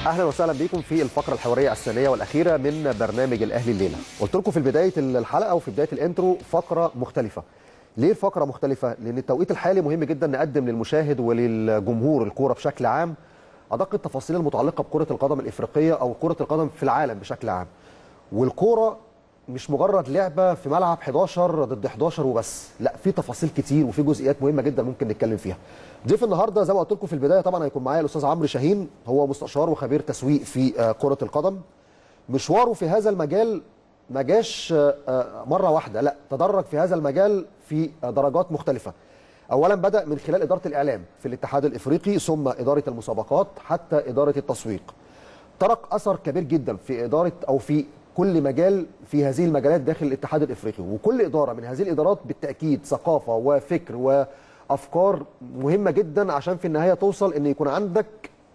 اهلا وسهلا بكم في الفقره الحواريه الثانيه والاخيره من برنامج الاهلي الليله. قلت لكم في بدايه الحلقه وفي بدايه الانترو فقره مختلفه. ليه الفقره مختلفه؟ لان التوقيت الحالي مهم جدا نقدم للمشاهد وللجمهور الكوره بشكل عام ادق التفاصيل المتعلقه بكره القدم الافريقيه او كره القدم في العالم بشكل عام. والكوره مش مجرد لعبه في ملعب 11 ضد 11 وبس، لا، في تفاصيل كتير وفي جزئيات مهمه جدا ممكن نتكلم فيها. ضيف النهارده زي ما قلت لكم في البدايه طبعا هيكون معايا الاستاذ عمرو شاهين، هو مستشار وخبير تسويق في كره القدم. مشواره في هذا المجال ما جاش مره واحده، لا، تدرج في هذا المجال في درجات مختلفه. اولا بدا من خلال اداره الاعلام في الاتحاد الافريقي، ثم اداره المسابقات حتى اداره التسويق. ترك اثر كبير جدا في اداره او في كل مجال في هذه المجالات داخل الاتحاد الافريقي، وكل اداره من هذه الادارات بالتاكيد ثقافه وفكر وافكار مهمه جدا عشان في النهايه توصل ان يكون عندك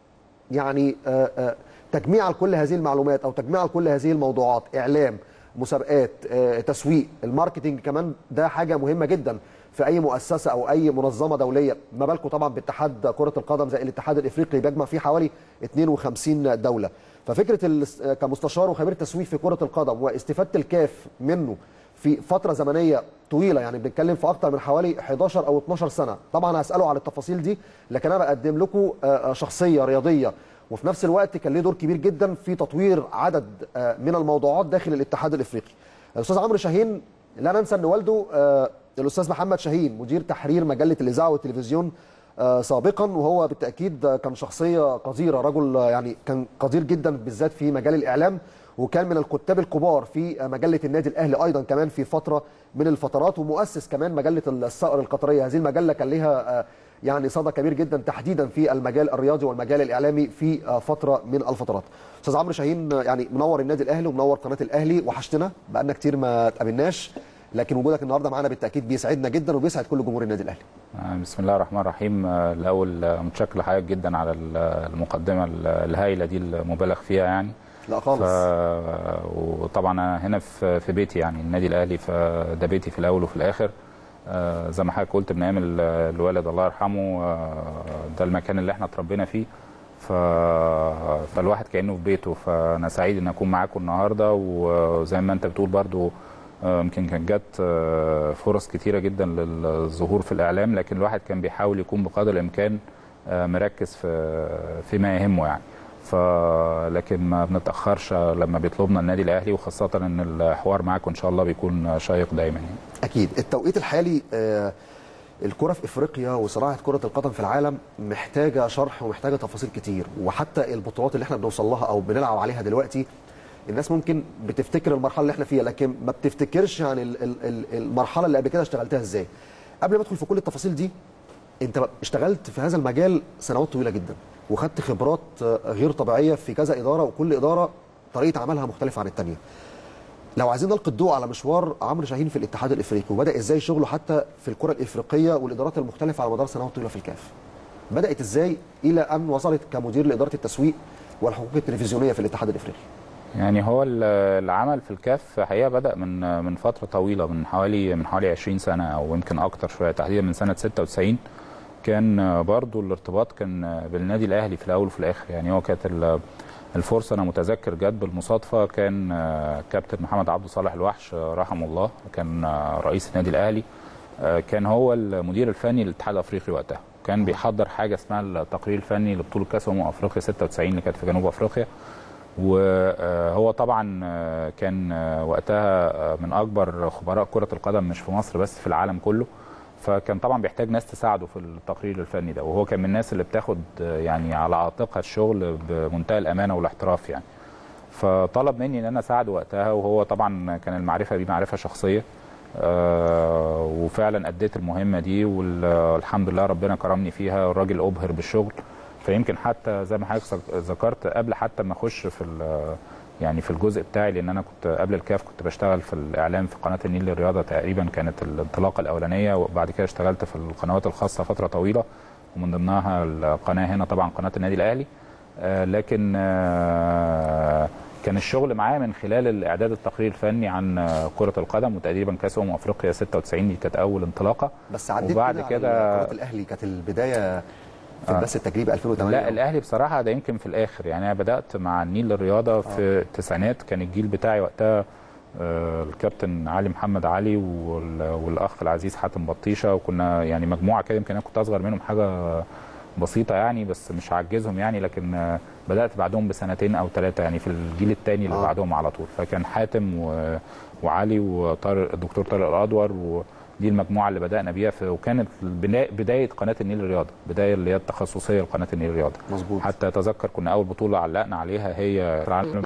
يعني تجميع لكل هذه المعلومات او تجميع لكل هذه الموضوعات، اعلام، مسابقات، تسويق، الماركتنج كمان ده حاجه مهمه جدا في اي مؤسسه او اي منظمه دوليه، ما بالكم طبعا باتحاد كره القدم زي الاتحاد الافريقي بيجمع فيه حوالي 52 دوله. ففكره كمستشار وخبير تسويق في كره القدم واستفاده الكاف منه في فتره زمنيه طويله، يعني بنتكلم في اكتر من حوالي 11 او 12 سنه. طبعا هساله على التفاصيل دي، لكن انا بقدم لكم شخصيه رياضيه وفي نفس الوقت كان له دور كبير جدا في تطوير عدد من الموضوعات داخل الاتحاد الافريقي. الاستاذ عمرو شاهين لا ننسى ان والده الاستاذ محمد شاهين مدير تحرير مجله الاذاعه والتلفزيون سابقا، وهو بالتاكيد كان شخصيه قديره، رجل يعني كان قدير جدا بالذات في مجال الاعلام، وكان من الكتاب الكبار في مجله النادي الاهلي ايضا كمان في فتره من الفترات، ومؤسس كمان مجله الصقر القطريه. هذه المجله كان لها يعني صدى كبير جدا تحديدا في المجال الرياضي والمجال الاعلامي في فتره من الفترات. استاذ عمرو شاهين يعني منور النادي الاهلي ومنور قناه الاهلي، وحشتنا بقالنا كتير ما اتقابلناش، لكن وجودك النهارده معانا بالتاكيد بيسعدنا جدا وبيسعد كل جمهور النادي الاهلي. بسم الله الرحمن الرحيم. الاول متشكر لحضرتك جدا على المقدمه الهائله دي المبالغ فيها يعني. لا خالص. وطبعا انا هنا في بيتي، يعني النادي الاهلي فده بيتي في الاول وفي الاخر. زي ما حضرتك قلت من ايام الوالد الله يرحمه، ده المكان اللي احنا اتربينا فيه، فالواحد كانه في بيته. فانا سعيد ان اكون معاكم النهارده، وزي ما انت بتقول برضو يمكن كانت جت فرص كتيره جدا للظهور في الاعلام، لكن الواحد كان بيحاول يكون بقدر الامكان مركز فيما يهمه يعني. لكن ما بنتاخرش لما بيطلبنا النادي الاهلي، وخاصه ان الحوار معاكم ان شاء الله بيكون شيق دايما يعني. اكيد. التوقيت الحالي الكره في افريقيا وصراحه كره القدم في العالم محتاجه شرح ومحتاجه تفاصيل كتير، وحتى البطولات اللي احنا بنوصل لها او بنلعب عليها دلوقتي الناس ممكن بتفتكر المرحله اللي احنا فيها، لكن ما بتفتكرش يعني المرحله اللي قبل كده اشتغلتها ازاي. قبل ما ادخل في كل التفاصيل دي، انت اشتغلت في هذا المجال سنوات طويله جدا وخدت خبرات غير طبيعيه في كذا اداره، وكل اداره طريقه عملها مختلفه عن الثانيه. لو عايزين نلقي الضوء على مشوار عمرو شاهين في الاتحاد الافريقي وبدا ازاي شغله حتى في الكره الافريقيه والادارات المختلفه على مدار سنوات طويله في الكاف، بدات ازاي الى ان وصلت كمدير لاداره التسويق والحقوق التلفزيونيه في الاتحاد الافريقي؟ يعني هو العمل في الكاف حقيقه بدا من فتره طويله، من حوالي 20 سنه او يمكن اكتر شويه، تحديدا من سنه 96. كان برضو الارتباط كان بالنادي الاهلي في الاول وفي الاخر يعني. هو كانت الفرصه، انا متذكر جت بالمصادفه، كان كابتن محمد عبد صالح الوحش رحمه الله كان رئيس النادي الاهلي، كان هو المدير الفني للاتحاد الافريقي وقتها، كان بيحضر حاجه اسمها التقرير الفني لبطوله كاس افريقيا 96 اللي كانت في جنوب افريقيا. وهو طبعا كان وقتها من اكبر خبراء كره القدم مش في مصر بس في العالم كله، فكان طبعا بيحتاج ناس تساعده في التقرير الفني ده، وهو كان من الناس اللي بتاخد يعني على عاتقها الشغل بمنتهى الامانه والاحتراف يعني. فطلب مني ان انا اساعده وقتها، وهو طبعا كان المعرفه بيه معرفه شخصيه، وفعلا اديت المهمه دي والحمد لله ربنا كرمني فيها. الراجل ابهر بالشغل، فيمكن حتى زي ما حضرتك ذكرت قبل حتى ما اخش يعني في الجزء بتاعي، لان انا كنت قبل الكاف كنت بشتغل في الاعلام في قناه النيل للرياضه، تقريبا كانت الانطلاقه الاولانيه، وبعد كده اشتغلت في القنوات الخاصه فتره طويله، ومن ضمنها القناه هنا طبعا قناه النادي الاهلي. لكن كان الشغل معايا من خلال الاعداد التقرير الفني عن كره القدم، وتقريبا كاس افريقيا 96 دي كانت اول انطلاقه. بس عديت وبعد كده قناه الاهلي كانت البدايه في البث التجريبي 2008؟ لا الاهلي بصراحه ده يمكن في الاخر، يعني انا بدات مع النيل للرياضه في التسعينات، كان الجيل بتاعي وقتها الكابتن علي محمد علي والاخ العزيز حاتم بطيشه، وكنا يعني مجموعه كده، يمكن انا كنت اصغر منهم حاجه بسيطه يعني، بس مش هعجزهم يعني، لكن بدات بعدهم بسنتين او ثلاثه يعني في الجيل الثاني اللي بعدهم على طول. فكان حاتم وعلي وطارق الدكتور طارق الادور، ودي المجموعه اللي بدانا بيها وكانت بدايه قناه النيل للرياضه، بدايه اللي هي التخصصيه لقناه النيل للرياضه. مظبوط. حتى اتذكر كنا اول بطوله علقنا عليها هي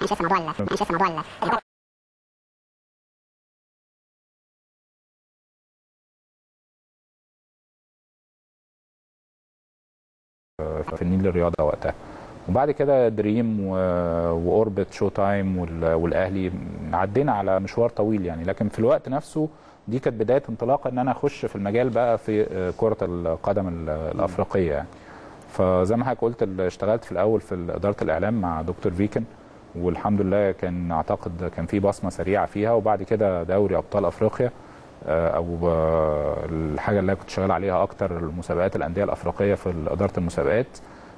في النيل للرياضه وقتها. وبعد كده دريم واوربت شو تايم والاهلي، عدينا على مشوار طويل يعني. لكن في الوقت نفسه دي كانت بدايه انطلاقه ان انا اخش في المجال بقى في كره القدم الافريقيه يعني. فزي ما حضرتك قلت اشتغلت في الاول في اداره الاعلام مع دكتور فيكن، والحمد لله كان اعتقد كان في بصمه سريعه فيها. وبعد كده دوري ابطال افريقيا او الحاجه اللي كنت شغال عليها اكتر المسابقات الانديه الافريقيه في اداره المسابقات.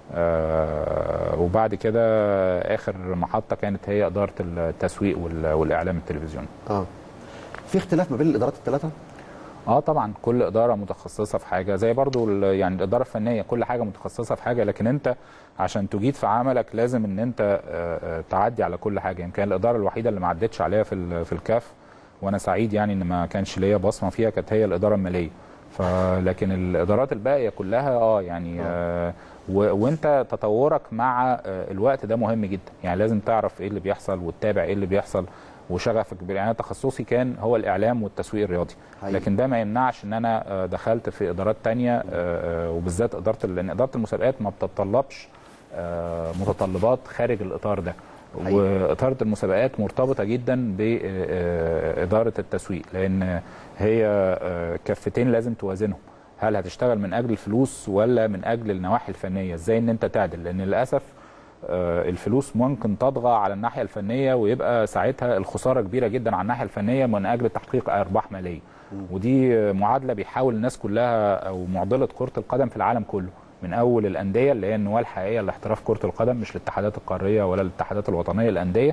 وبعد كده اخر محطه كانت هي اداره التسويق والاعلام التلفزيوني. في اختلاف ما بين الادارات الثلاثه؟ طبعا كل اداره متخصصه في حاجه، زي برضو يعني الاداره الفنيه كل حاجه متخصصه في حاجه، لكن انت عشان تجيد في عملك لازم ان انت تعدي على كل حاجه. يمكن الاداره الوحيده اللي ما عدتش عليها في الكاف، وانا سعيد يعني ان ما كانش ليا بصمه فيها، كانت هي الاداره الماليه. لكن الادارات الباقيه كلها يعني وانت تطورك مع الوقت ده مهم جدا، يعني لازم تعرف ايه اللي بيحصل وتتابع ايه اللي بيحصل وشغفك كبير. يعني تخصصي كان هو الاعلام والتسويق الرياضي، لكن ده ما يمنعش ان انا دخلت في ادارات تانية، وبالذات لان اداره المسابقات ما بتتطلبش متطلبات خارج الاطار ده. وإدارة المسابقات مرتبطة جدا بإدارة التسويق، لأن هي كفتين لازم توازنهم. هل هتشتغل من أجل الفلوس ولا من أجل النواحي الفنية؟ إزاي إن أنت تعدل؟ لأن للأسف الفلوس ممكن تطغى على الناحية الفنية، ويبقى ساعتها الخسارة كبيرة جدا على الناحية الفنية من أجل تحقيق أرباح مالية. ودي معادلة بيحاول الناس كلها، أو معضلة كرة القدم في العالم كله، من اول الانديه اللي هي النواه الحقيقيه لاحتراف كره القدم، مش الاتحادات القاريه ولا الاتحادات الوطنيه، الانديه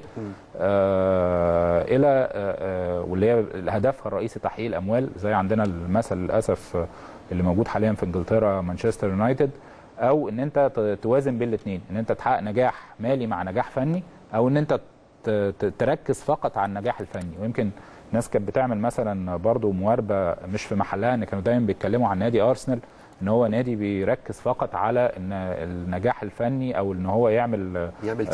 الى واللي هي هدفها الرئيسي تحقيق الاموال، زي عندنا المثل للاسف اللي موجود حاليا في انجلترا مانشستر يونايتد. او ان انت توازن بين الاثنين، ان انت تحقق نجاح مالي مع نجاح فني، او ان انت تركز فقط على النجاح الفني. ويمكن ناس كانت بتعمل مثلا برضو مواربه مش في محلها، ان كانوا دايما بيتكلموا عن نادي ارسنال ان هو نادي بيركز فقط على ان النجاح الفني، او ان هو يعمل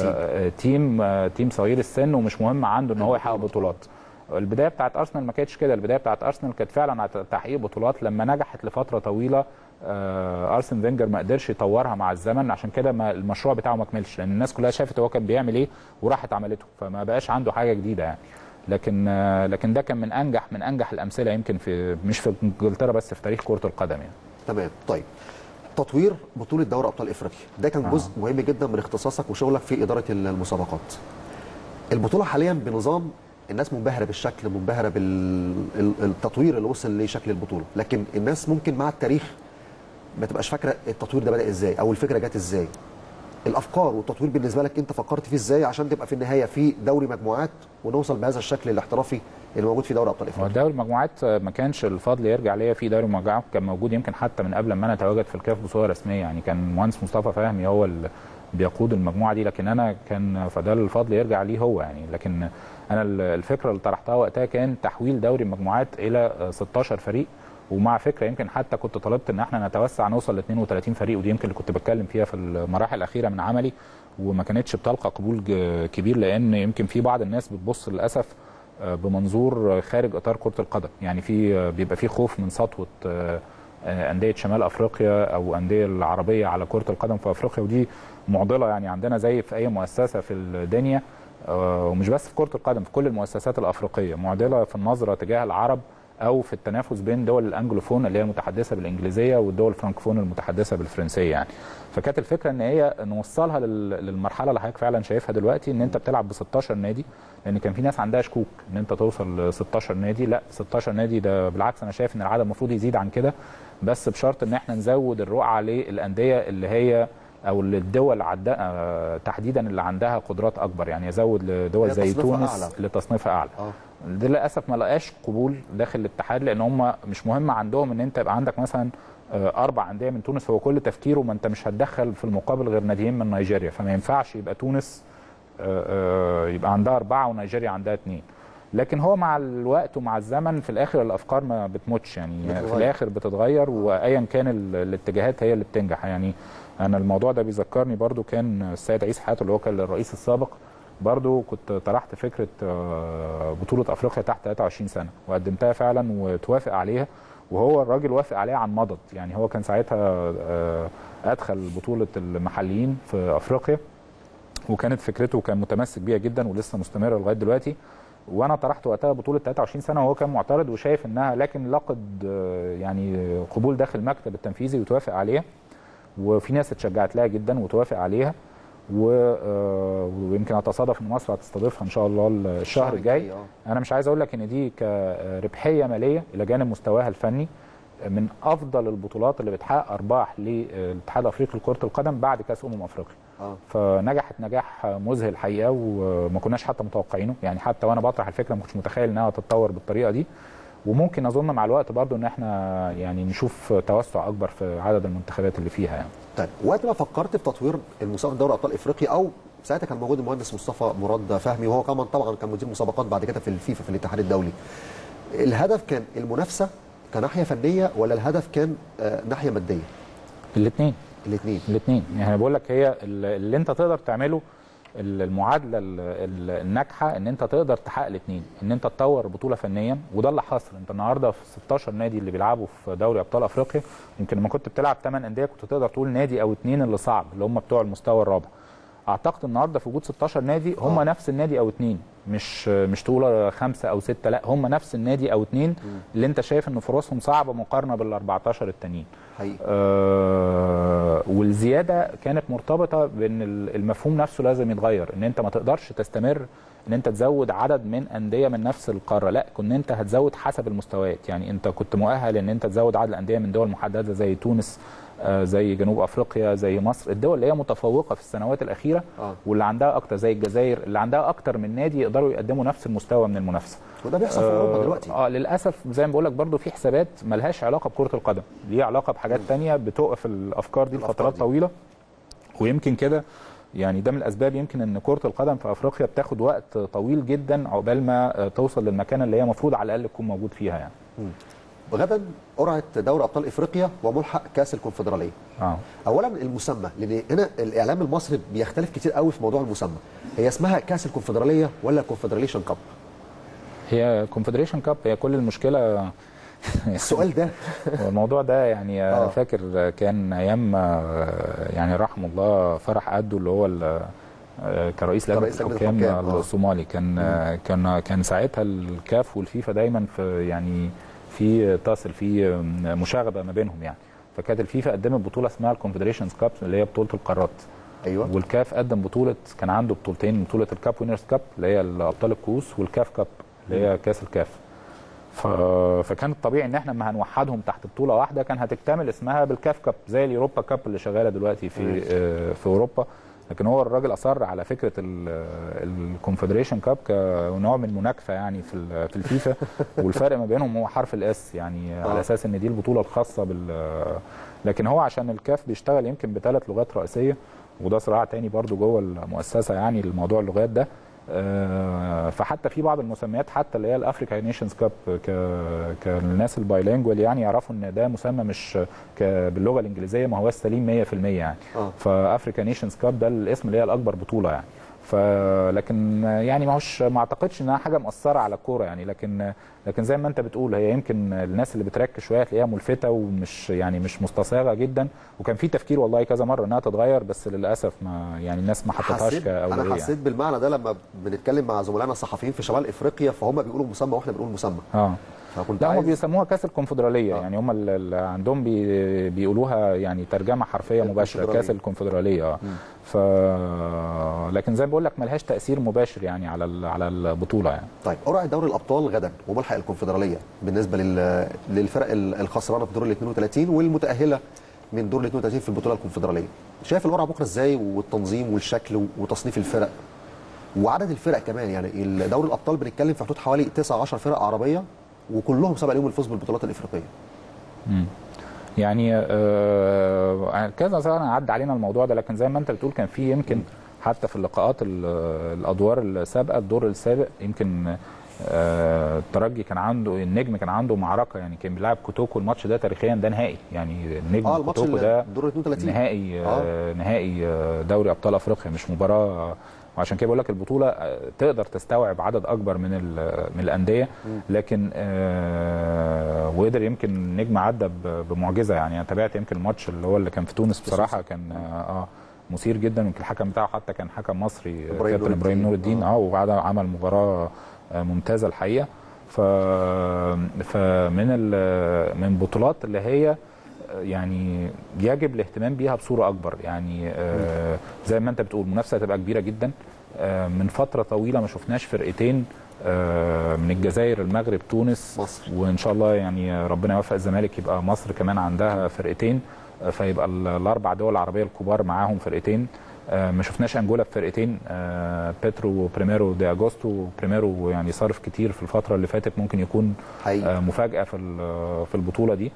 تيم صغير السن، ومش مهم عنده ان هو يحقق بطولات. البدايه بتاعت ارسنال ما كانتش كده، البدايه بتاعت ارسنال كانت فعلا على تحقيق بطولات. لما نجحت لفتره طويله ارسن فينجر ما قدرش يطورها مع الزمن، عشان كده المشروع بتاعه ما كملش، لان الناس كلها شافت هو كان بيعمل ايه وراحت عملته، فما بقاش عنده حاجه جديده يعني. لكن ده كان من انجح الامثله، يمكن مش في انجلترا بس، في تاريخ كره القدم يعني. تمام. طيب، تطوير بطوله دوري ابطال افريقيا ده كان جزء مهم جدا من اختصاصك وشغلك في اداره المسابقات. البطوله حاليا بنظام الناس منبهره بالشكل، منبهره بالتطوير اللي وصل لشكل البطوله، لكن الناس ممكن مع التاريخ ما تبقاش فاكره التطوير ده بدا ازاي او الفكره جت ازاي. الافكار والتطوير بالنسبه لك انت فكرت فيه ازاي عشان تبقى في النهايه في دوري مجموعات ونوصل بهذا الشكل الاحترافي اللي موجود في دوري ابطال افريقيا؟ هو دوري المجموعات ما كانش الفضل يرجع ليا فيه، دوري المجموعات كان موجود يمكن حتى من قبل ما انا اتواجد في الكاف بصوره رسميه، يعني كان المهندس مصطفى فهمي هو اللي بيقود المجموعه دي، لكن انا كان فده الفضل يرجع ليه هو يعني. لكن انا الفكره اللي طرحتها وقتها كان تحويل دوري المجموعات الى 16 فريق، ومع فكره يمكن حتى كنت طلبت ان احنا نتوسع نوصل ل 32 فريق، ودي يمكن اللي كنت بتكلم فيها في المراحل الاخيره من عملي، وما كانتش بتلقى قبول كبير، لان يمكن في بعض الناس بتبص للاسف بمنظور خارج اطار كره القدم، يعني بيبقى في خوف من سطوه انديه شمال افريقيا او انديه العربيه على كره القدم في افريقيا، ودي معضله يعني عندنا زي في اي مؤسسه في الدنيا، ومش بس في كره القدم، في كل المؤسسات الافريقيه، معضله في النظره تجاه العرب او في التنافس بين دول الانجلوفون اللي هي المتحدثه بالانجليزيه والدول الفرنكفون المتحدثه بالفرنسيه يعني. فكانت الفكره ان هي نوصلها للمرحله اللي حضرتك فعلا شايفها دلوقتي، ان انت بتلعب ب 16 نادي، لان كان في ناس عندها شكوك ان انت توصل ل 16 نادي. لا 16 نادي ده بالعكس، انا شايف ان العدد المفروض يزيد عن كده، بس بشرط ان احنا نزود الرقعه للانديه اللي هي او الدول تحديدا اللي عندها قدرات اكبر، يعني يزود لدول زي تونس لتصنيفها اعلى. ده للاسف ما لقاش قبول داخل الاتحاد، لان هم مش مهم عندهم ان انت يبقى عندك مثلا 4 انديه من تونس، هو كل تفكيره ما انت مش هتدخل في المقابل غير ناديين من نيجيريا، فما ينفعش يبقى تونس يبقى عندها 4 ونيجيريا عندها 2. لكن هو مع الوقت ومع الزمن في الاخر الافكار ما بتموتش يعني، في الاخر بتتغير، وايا كان الاتجاهات هي اللي بتنجح يعني. انا الموضوع ده بيذكرني برضو كان السيد عيسى حياته اللي هو كان الرئيس السابق، برضو كنت طرحت فكره بطوله افريقيا تحت 23 سنه وقدمتها فعلا وتوافق عليها، وهو الراجل وافق عليها عن مضض يعني. هو كان ساعتها ادخل بطوله المحليين في افريقيا، وكانت فكرته كان متمسك بيها جدا ولسه مستمره لغايه دلوقتي. وانا طرحت وقتها بطوله 23 سنه وهو كان معترض وشايف انها، لكن لقد يعني قبول داخل المكتب التنفيذي وتوافق عليها، وفي ناس اتشجعت لها جدا وتوافق عليها، ويمكن اتصادف ان مصر هتستضيفها ان شاء الله الشهر الجاي. انا مش عايز اقول لك ان دي كربحيه ماليه الى جانب مستواها الفني من افضل البطولات اللي بتحقق ارباح للاتحاد الافريقي لكره القدم بعد كاس افريقيا. فنجحت نجاح مذهل الحقيقه، وما كناش حتى متوقعينه يعني. حتى وانا بطرح الفكره ما كنتش متخيل انها تتطور بالطريقه دي، وممكن اظن مع الوقت برضو ان احنا يعني نشوف توسع اكبر في عدد المنتخبات اللي فيها يعني. طيب وقت ما فكرت في تطوير المسابقه دوري ابطال افريقيا، او ساعتها كان موجود المهندس مصطفى مراد فهمي، وهو كمان طبعا كان مدير مسابقات بعد كده في الفيفا في الاتحاد الدولي، الهدف كان المنافسه كناحيه فنيه ولا الهدف كان ناحيه ماديه؟ الاثنين يعني بقول لك، هي اللي انت تقدر تعمله المعادله الناجحه ان انت تقدر تحقق الاثنين، ان انت تطور بطوله فنيا، وده اللي حصل. انت النهارده في 16 نادي اللي بيلعبوا في دوري ابطال افريقيا، يمكن لما كنت بتلعب 8 انديه كنت تقدر تقول نادي او 2 اللي صعب، اللي هم بتوع المستوى الرابع. اعتقد النهارده في وجود 16 نادي هم نفس النادي او 2، مش تقول 5 أو 6، لا هم نفس النادي او 2 اللي انت شايف ان فرصهم صعبه مقارنه بال 14 التانيين. والزياده كانت مرتبطه بان المفهوم نفسه لازم يتغير، ان انت ما تقدرش تستمر ان انت تزود عدد من انديه من نفس القاره، لا كنت انت هتزود حسب المستويات يعني. انت كنت مؤهل ان انت تزود عدد الانديه من دول محدده زي تونس، زي جنوب افريقيا، زي مصر، الدول اللي هي متفوقه في السنوات الاخيره واللي عندها اكتر، زي الجزائر اللي عندها اكتر من نادي يقدروا يقدموا نفس المستوى من المنافسه. وده بيحصل في اوروبا دلوقتي. للاسف زي ما بقول لك برضه في حسابات مالهاش علاقه بكره القدم، ليها علاقه بحاجات ثانيه بتوقف الافكار دي لفترات طويله. ويمكن كده يعني ده من الاسباب يمكن ان كره القدم في افريقيا بتاخد وقت طويل جدا عقبال ما توصل للمكان اللي هي المفروض على الاقل تكون موجود فيها يعني. غدا قرعه دوري ابطال افريقيا وملحق كاس الكونفدراليه. اولا المسمى، لان هنا الاعلام المصري بيختلف كتير قوي في موضوع المسمى. هي اسمها كاس الكونفدراليه ولا كونفدراليشن كاب؟ هي كونفدراليشن كاب. هي كل المشكله السؤال ده الموضوع ده يعني انا فاكر كان ايام يعني رحمه الله فرح قدو اللي هو كرئيس لجنه الحكام الصومالي، كان ساعتها الكاف والفيفا دايما في يعني في تصل في مشاغبه ما بينهم يعني. فكانت الفيفا قدمت بطوله اسمها الكونفدريشنز كاب اللي هي بطوله القارات. ايوه. والكاف قدم بطوله، كان عنده بطولتين، بطوله الكاب وينرز كاب اللي هي ابطال الكؤوس، والكاف كاب اللي هي كاس الكاف. فكان الطبيعي ان احنا لما هنوحدهم تحت بطوله واحده كان هتكتمل اسمها بالكاف كاب زي اليوروبا كاب اللي شغاله دلوقتي في اوروبا. لكن هو الراجل اصر على فكره الكونفدريشن كاب كنوع من المناكفه يعني في الفيفا. والفرق ما بينهم هو حرف الاس يعني على اساس ان دي البطوله الخاصه لكن هو عشان الكاف بيشتغل يمكن ب3 لغات رئيسيه، وده صراع تاني برضو جوه المؤسسه يعني الموضوع اللغات ده. فحتى في بعض المسميات حتى اللي هي الافريكا نيشنز كاب كالناس البايلينجوال يعني يعرفوا ان ده مسمى مش باللغه الانجليزيه ما هو السليم 100% يعني. فافريكا نيشنز كاب ده الاسم اللي هي الاكبر بطوله يعني. لكن يعني ما اعتقدش انها حاجه مؤثره على الكوره يعني. لكن زي ما انت بتقول هي يمكن الناس اللي بتركز شويه تلاقيها ملفته ومش يعني مش مستصاغه جدا، وكان في تفكير والله كذا مره انها تتغير، بس للاسف ما يعني الناس ما حطتهاش كاولويه. انا حسيت بالمعنى ده لما بنتكلم مع زملائنا الصحفيين في شمال افريقيا، فهم بيقولوا مسمى واحنا بنقول مسمى. فكنت لا هم عايز بيسموها كاس الكونفدراليه، يعني هم اللي عندهم بيقولوها يعني ترجمه حرفيه مباشره كاس الكونفدراليه. ف لكن زي ما بقول لك ملهاش تاثير مباشر يعني على البطوله يعني. طيب قرعه دوري الابطال غدا وملحق الكونفدراليه بالنسبه للفرق الخسرانه في دور ال 32 والمتاهله من دور ال 32 في البطوله الكونفدراليه. شايف القرعه بكره ازاي، والتنظيم والشكل وتصنيف الفرق وعدد الفرق كمان؟ يعني دوري الابطال بنتكلم في حدود حوالي 19 فرقه عربيه وكلهم سبق لهم الفوز بالبطولات الافريقيه. يعني كذا سنه عدى علينا الموضوع ده، لكن زي ما انت بتقول كان في يمكن حتى في اللقاءات الادوار السابقه، الدور السابق يمكن الترجي كان عنده النجم كان عنده معركه، يعني كان بيلعب كوتوكو. الماتش ده تاريخيا ده نهائي، يعني النجم كوتوكو ده دور 32 نهائي نهائي دوري ابطال افريقيا مش مباراه. وعشان كده بقول لك البطوله تقدر تستوعب عدد اكبر من الانديه، لكن وقدر يمكن النجم عدى بمعجزه. يعني انا تابعت يمكن الماتش اللي كان في تونس، بصراحه كان مثير جدا. يمكن الحكم بتاعه حتى كان حكم مصري كابتن ابراهيم نور الدين وبعد عمل مباراه ممتازه الحقيقه. فمن من بطولات اللي هي يعني يجب الاهتمام بيها بصوره اكبر، يعني زي ما انت بتقول منافسه هتبقى كبيره جدا. من فتره طويله ما شفناش فرقتين من الجزائر المغرب تونس مصر، وان شاء الله يعني ربنا يوفق الزمالك يبقى مصر كمان عندها فرقتين، فيبقى الاربع دول العربيه الكبار معاهم فرقتين. ما شفناش انجولا بفرقتين، بيترو وبريميرو دي اغوستو. بريميرو يعني صارف كتير في الفتره اللي فاتت، ممكن يكون مفاجاه في البطوله دي.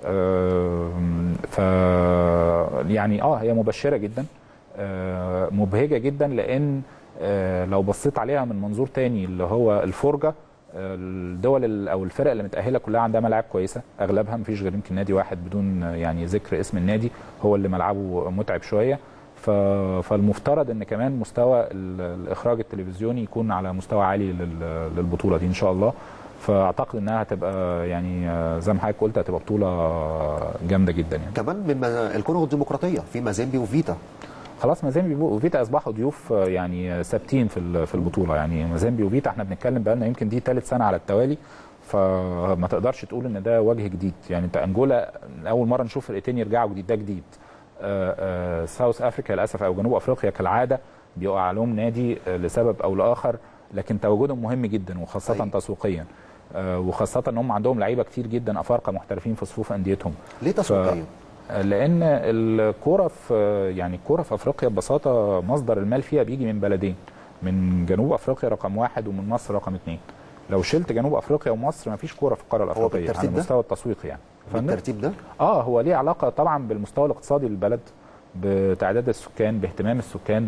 ف يعني هي مبشره جدا، مبهجه جدا، لان لو بصيت عليها من منظور تاني اللي هو الفرجه، الدول او الفرق اللي متاهله كلها عندها ملاعب كويسه اغلبها، مفيش غير يمكن نادي واحد بدون يعني ذكر اسم النادي هو اللي ملعبه متعب شويه. فالمفترض ان كمان مستوى الاخراج التلفزيوني يكون على مستوى عالي للبطوله دي ان شاء الله. فاعتقد انها هتبقى يعني زي ما حضرتك قلت هتبقى بطوله جامده جدا يعني. كمان من الكونغو الديمقراطيه في مازيمبي وفيتا. خلاص مازيمبي وفيتا اصبحوا ضيوف يعني ثابتين في البطوله. يعني مازيمبي وفيتا احنا بنتكلم بقى لنا يمكن دي ثالث سنه على التوالي، فما تقدرش تقول ان ده وجه جديد. يعني انت انجولا اول مره نشوف فرقتين يرجعوا جديد، ده جديد. ساوث افريكا للاسف او جنوب افريقيا كالعاده بيقع لهم نادي لسبب او لاخر، لكن تواجدهم مهم جدا وخاصه تسويقيا، وخاصه ان هم عندهم لعيبه كتير جدا افارقه محترفين في صفوف انديتهم. ليه تسويقيا؟ لان الكوره في افريقيا ببساطه مصدر المال فيها بيجي من بلدين، من جنوب افريقيا رقم 1 ومن مصر رقم 2. لو شلت جنوب افريقيا ومصر ما فيش كوره في القاره الافريقيه على مستوى التسويق يعني. بالترتيب ده؟ هو ليه علاقه طبعا بالمستوى الاقتصادي للبلد، بتعداد السكان، باهتمام السكان،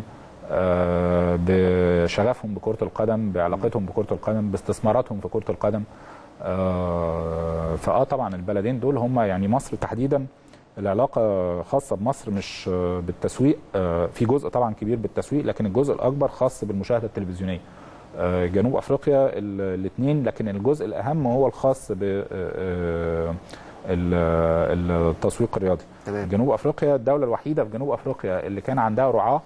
بشغفهم بكره القدم، بعلاقتهم بكره القدم، باستثماراتهم في كره القدم. طبعا البلدين دول هم يعني مصر تحديدا العلاقه خاصه بمصر مش بالتسويق، في جزء طبعا كبير بالتسويق لكن الجزء الاكبر خاص بالمشاهده التلفزيونيه. جنوب افريقيا الاثنين، لكن الجزء الاهم هو الخاص بالتسويق الرياضي. تمام. جنوب افريقيا الدوله الوحيده في جنوب افريقيا اللي كان عندها رعاه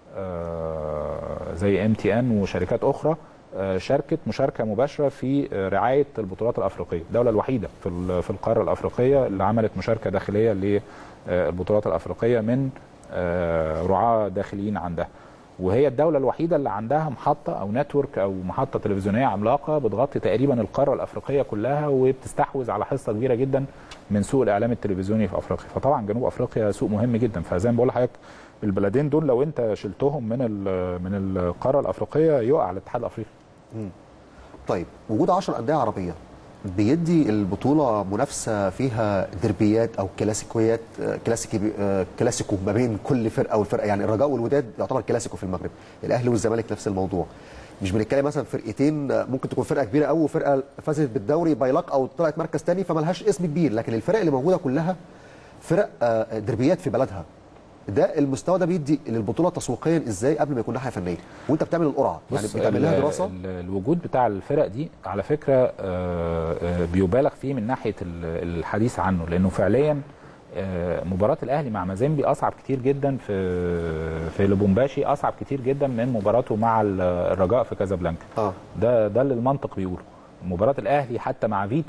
زي MTN وشركات اخرى شاركت مشاركه مباشره في رعايه البطولات الافريقيه. الدوله الوحيده في القاره الافريقيه اللي عملت مشاركه داخليه للبطولات الافريقيه من رعاه داخليين عندها، وهي الدوله الوحيده اللي عندها محطه او نتورك او محطه تلفزيونيه عملاقه بتغطي تقريبا القاره الافريقيه كلها، وبتستحوذ على حصه كبيره جدا من سوق الاعلام التلفزيوني في افريقيا. فطبعا جنوب افريقيا سوق مهم جدا. فزي ما بقول لحضرتك البلدين دول لو انت شلتهم من القاره الافريقيه يقع الاتحاد الافريقي. طيب وجود 10 انديه عربيه بيدي البطوله منافسه فيها دربيات او كلاسيكويات، كلاسيكو ما بين كل فرقه والفرقه. يعني الرجاء والوداد يعتبر كلاسيكو في المغرب، الاهلي والزمالك نفس الموضوع. مش بنتكلم مثلا فرقتين ممكن تكون فرقه كبيره قوي وفرقه فازت بالدوري بايلاق او طلعت مركز ثاني فمالهاش اسم كبير، لكن الفرق اللي موجوده كلها فرق دربيات في بلدها. ده المستوى ده بيدي للبطوله تسويقيا ازاي قبل ما يكون ناحيه فنيه وانت بتعمل القرعه؟ يعني بتعمل لها دراسه. الوجود بتاع الفرق دي على فكره بيبالغ فيه من ناحيه الحديث عنه، لانه فعليا مباراه الاهلي مع مازيمبي اصعب كتير جدا في لوبومباشي، اصعب كتير جدا من مباراته مع الرجاء في كازابلانكا. ده اللي المنطق بيقوله. مباراه الاهلي حتى مع فيتا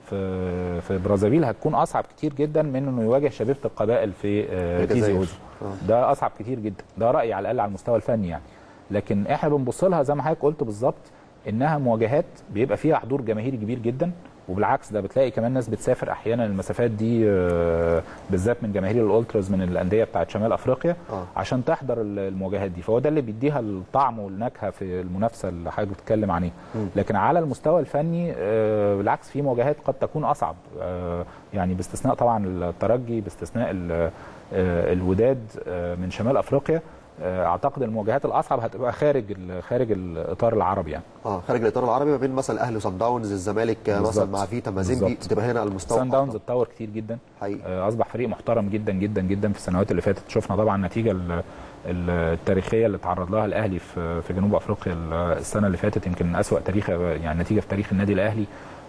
في برازيل هتكون اصعب كتير جدا من انه يواجه شبيبه القبائل في تيزي اوزو. ده اصعب كتير جدا، ده رايي على الاقل على المستوى الفني يعني. لكن احنا بنبص لها زي ما حضرتك قلت بالظبط، انها مواجهات بيبقى فيها حضور جماهيري كبير جدا، وبالعكس ده بتلاقي كمان ناس بتسافر احيانا المسافات دي بالذات من جماهير الالتراز من الانديه بتاعت شمال افريقيا عشان تحضر المواجهات دي، فهو ده اللي بيديها الطعم والنكهه في المنافسه اللي حضرتك بتتكلم عليه. لكن على المستوى الفني بالعكس في مواجهات قد تكون اصعب، يعني باستثناء طبعا الترجي، باستثناء الوداد من شمال افريقيا. اعتقد المواجهات الاصعب هتبقى خارج الاطار العربي يعني. خارج الاطار العربي، ما بين مثلا الاهلي وصن داونز، الزمالك مثلا مع فيتا مازيمبي، بتبقى هنا على المستوى. صن داونز اتطور كتير جدا حقيقي. اصبح فريق محترم جدا جدا جدا في السنوات اللي فاتت. شفنا طبعا النتيجه التاريخيه اللي تعرض لها الاهلي في جنوب افريقيا السنه اللي فاتت، يمكن اسوأ تاريخ يعني نتيجه في تاريخ النادي الاهلي.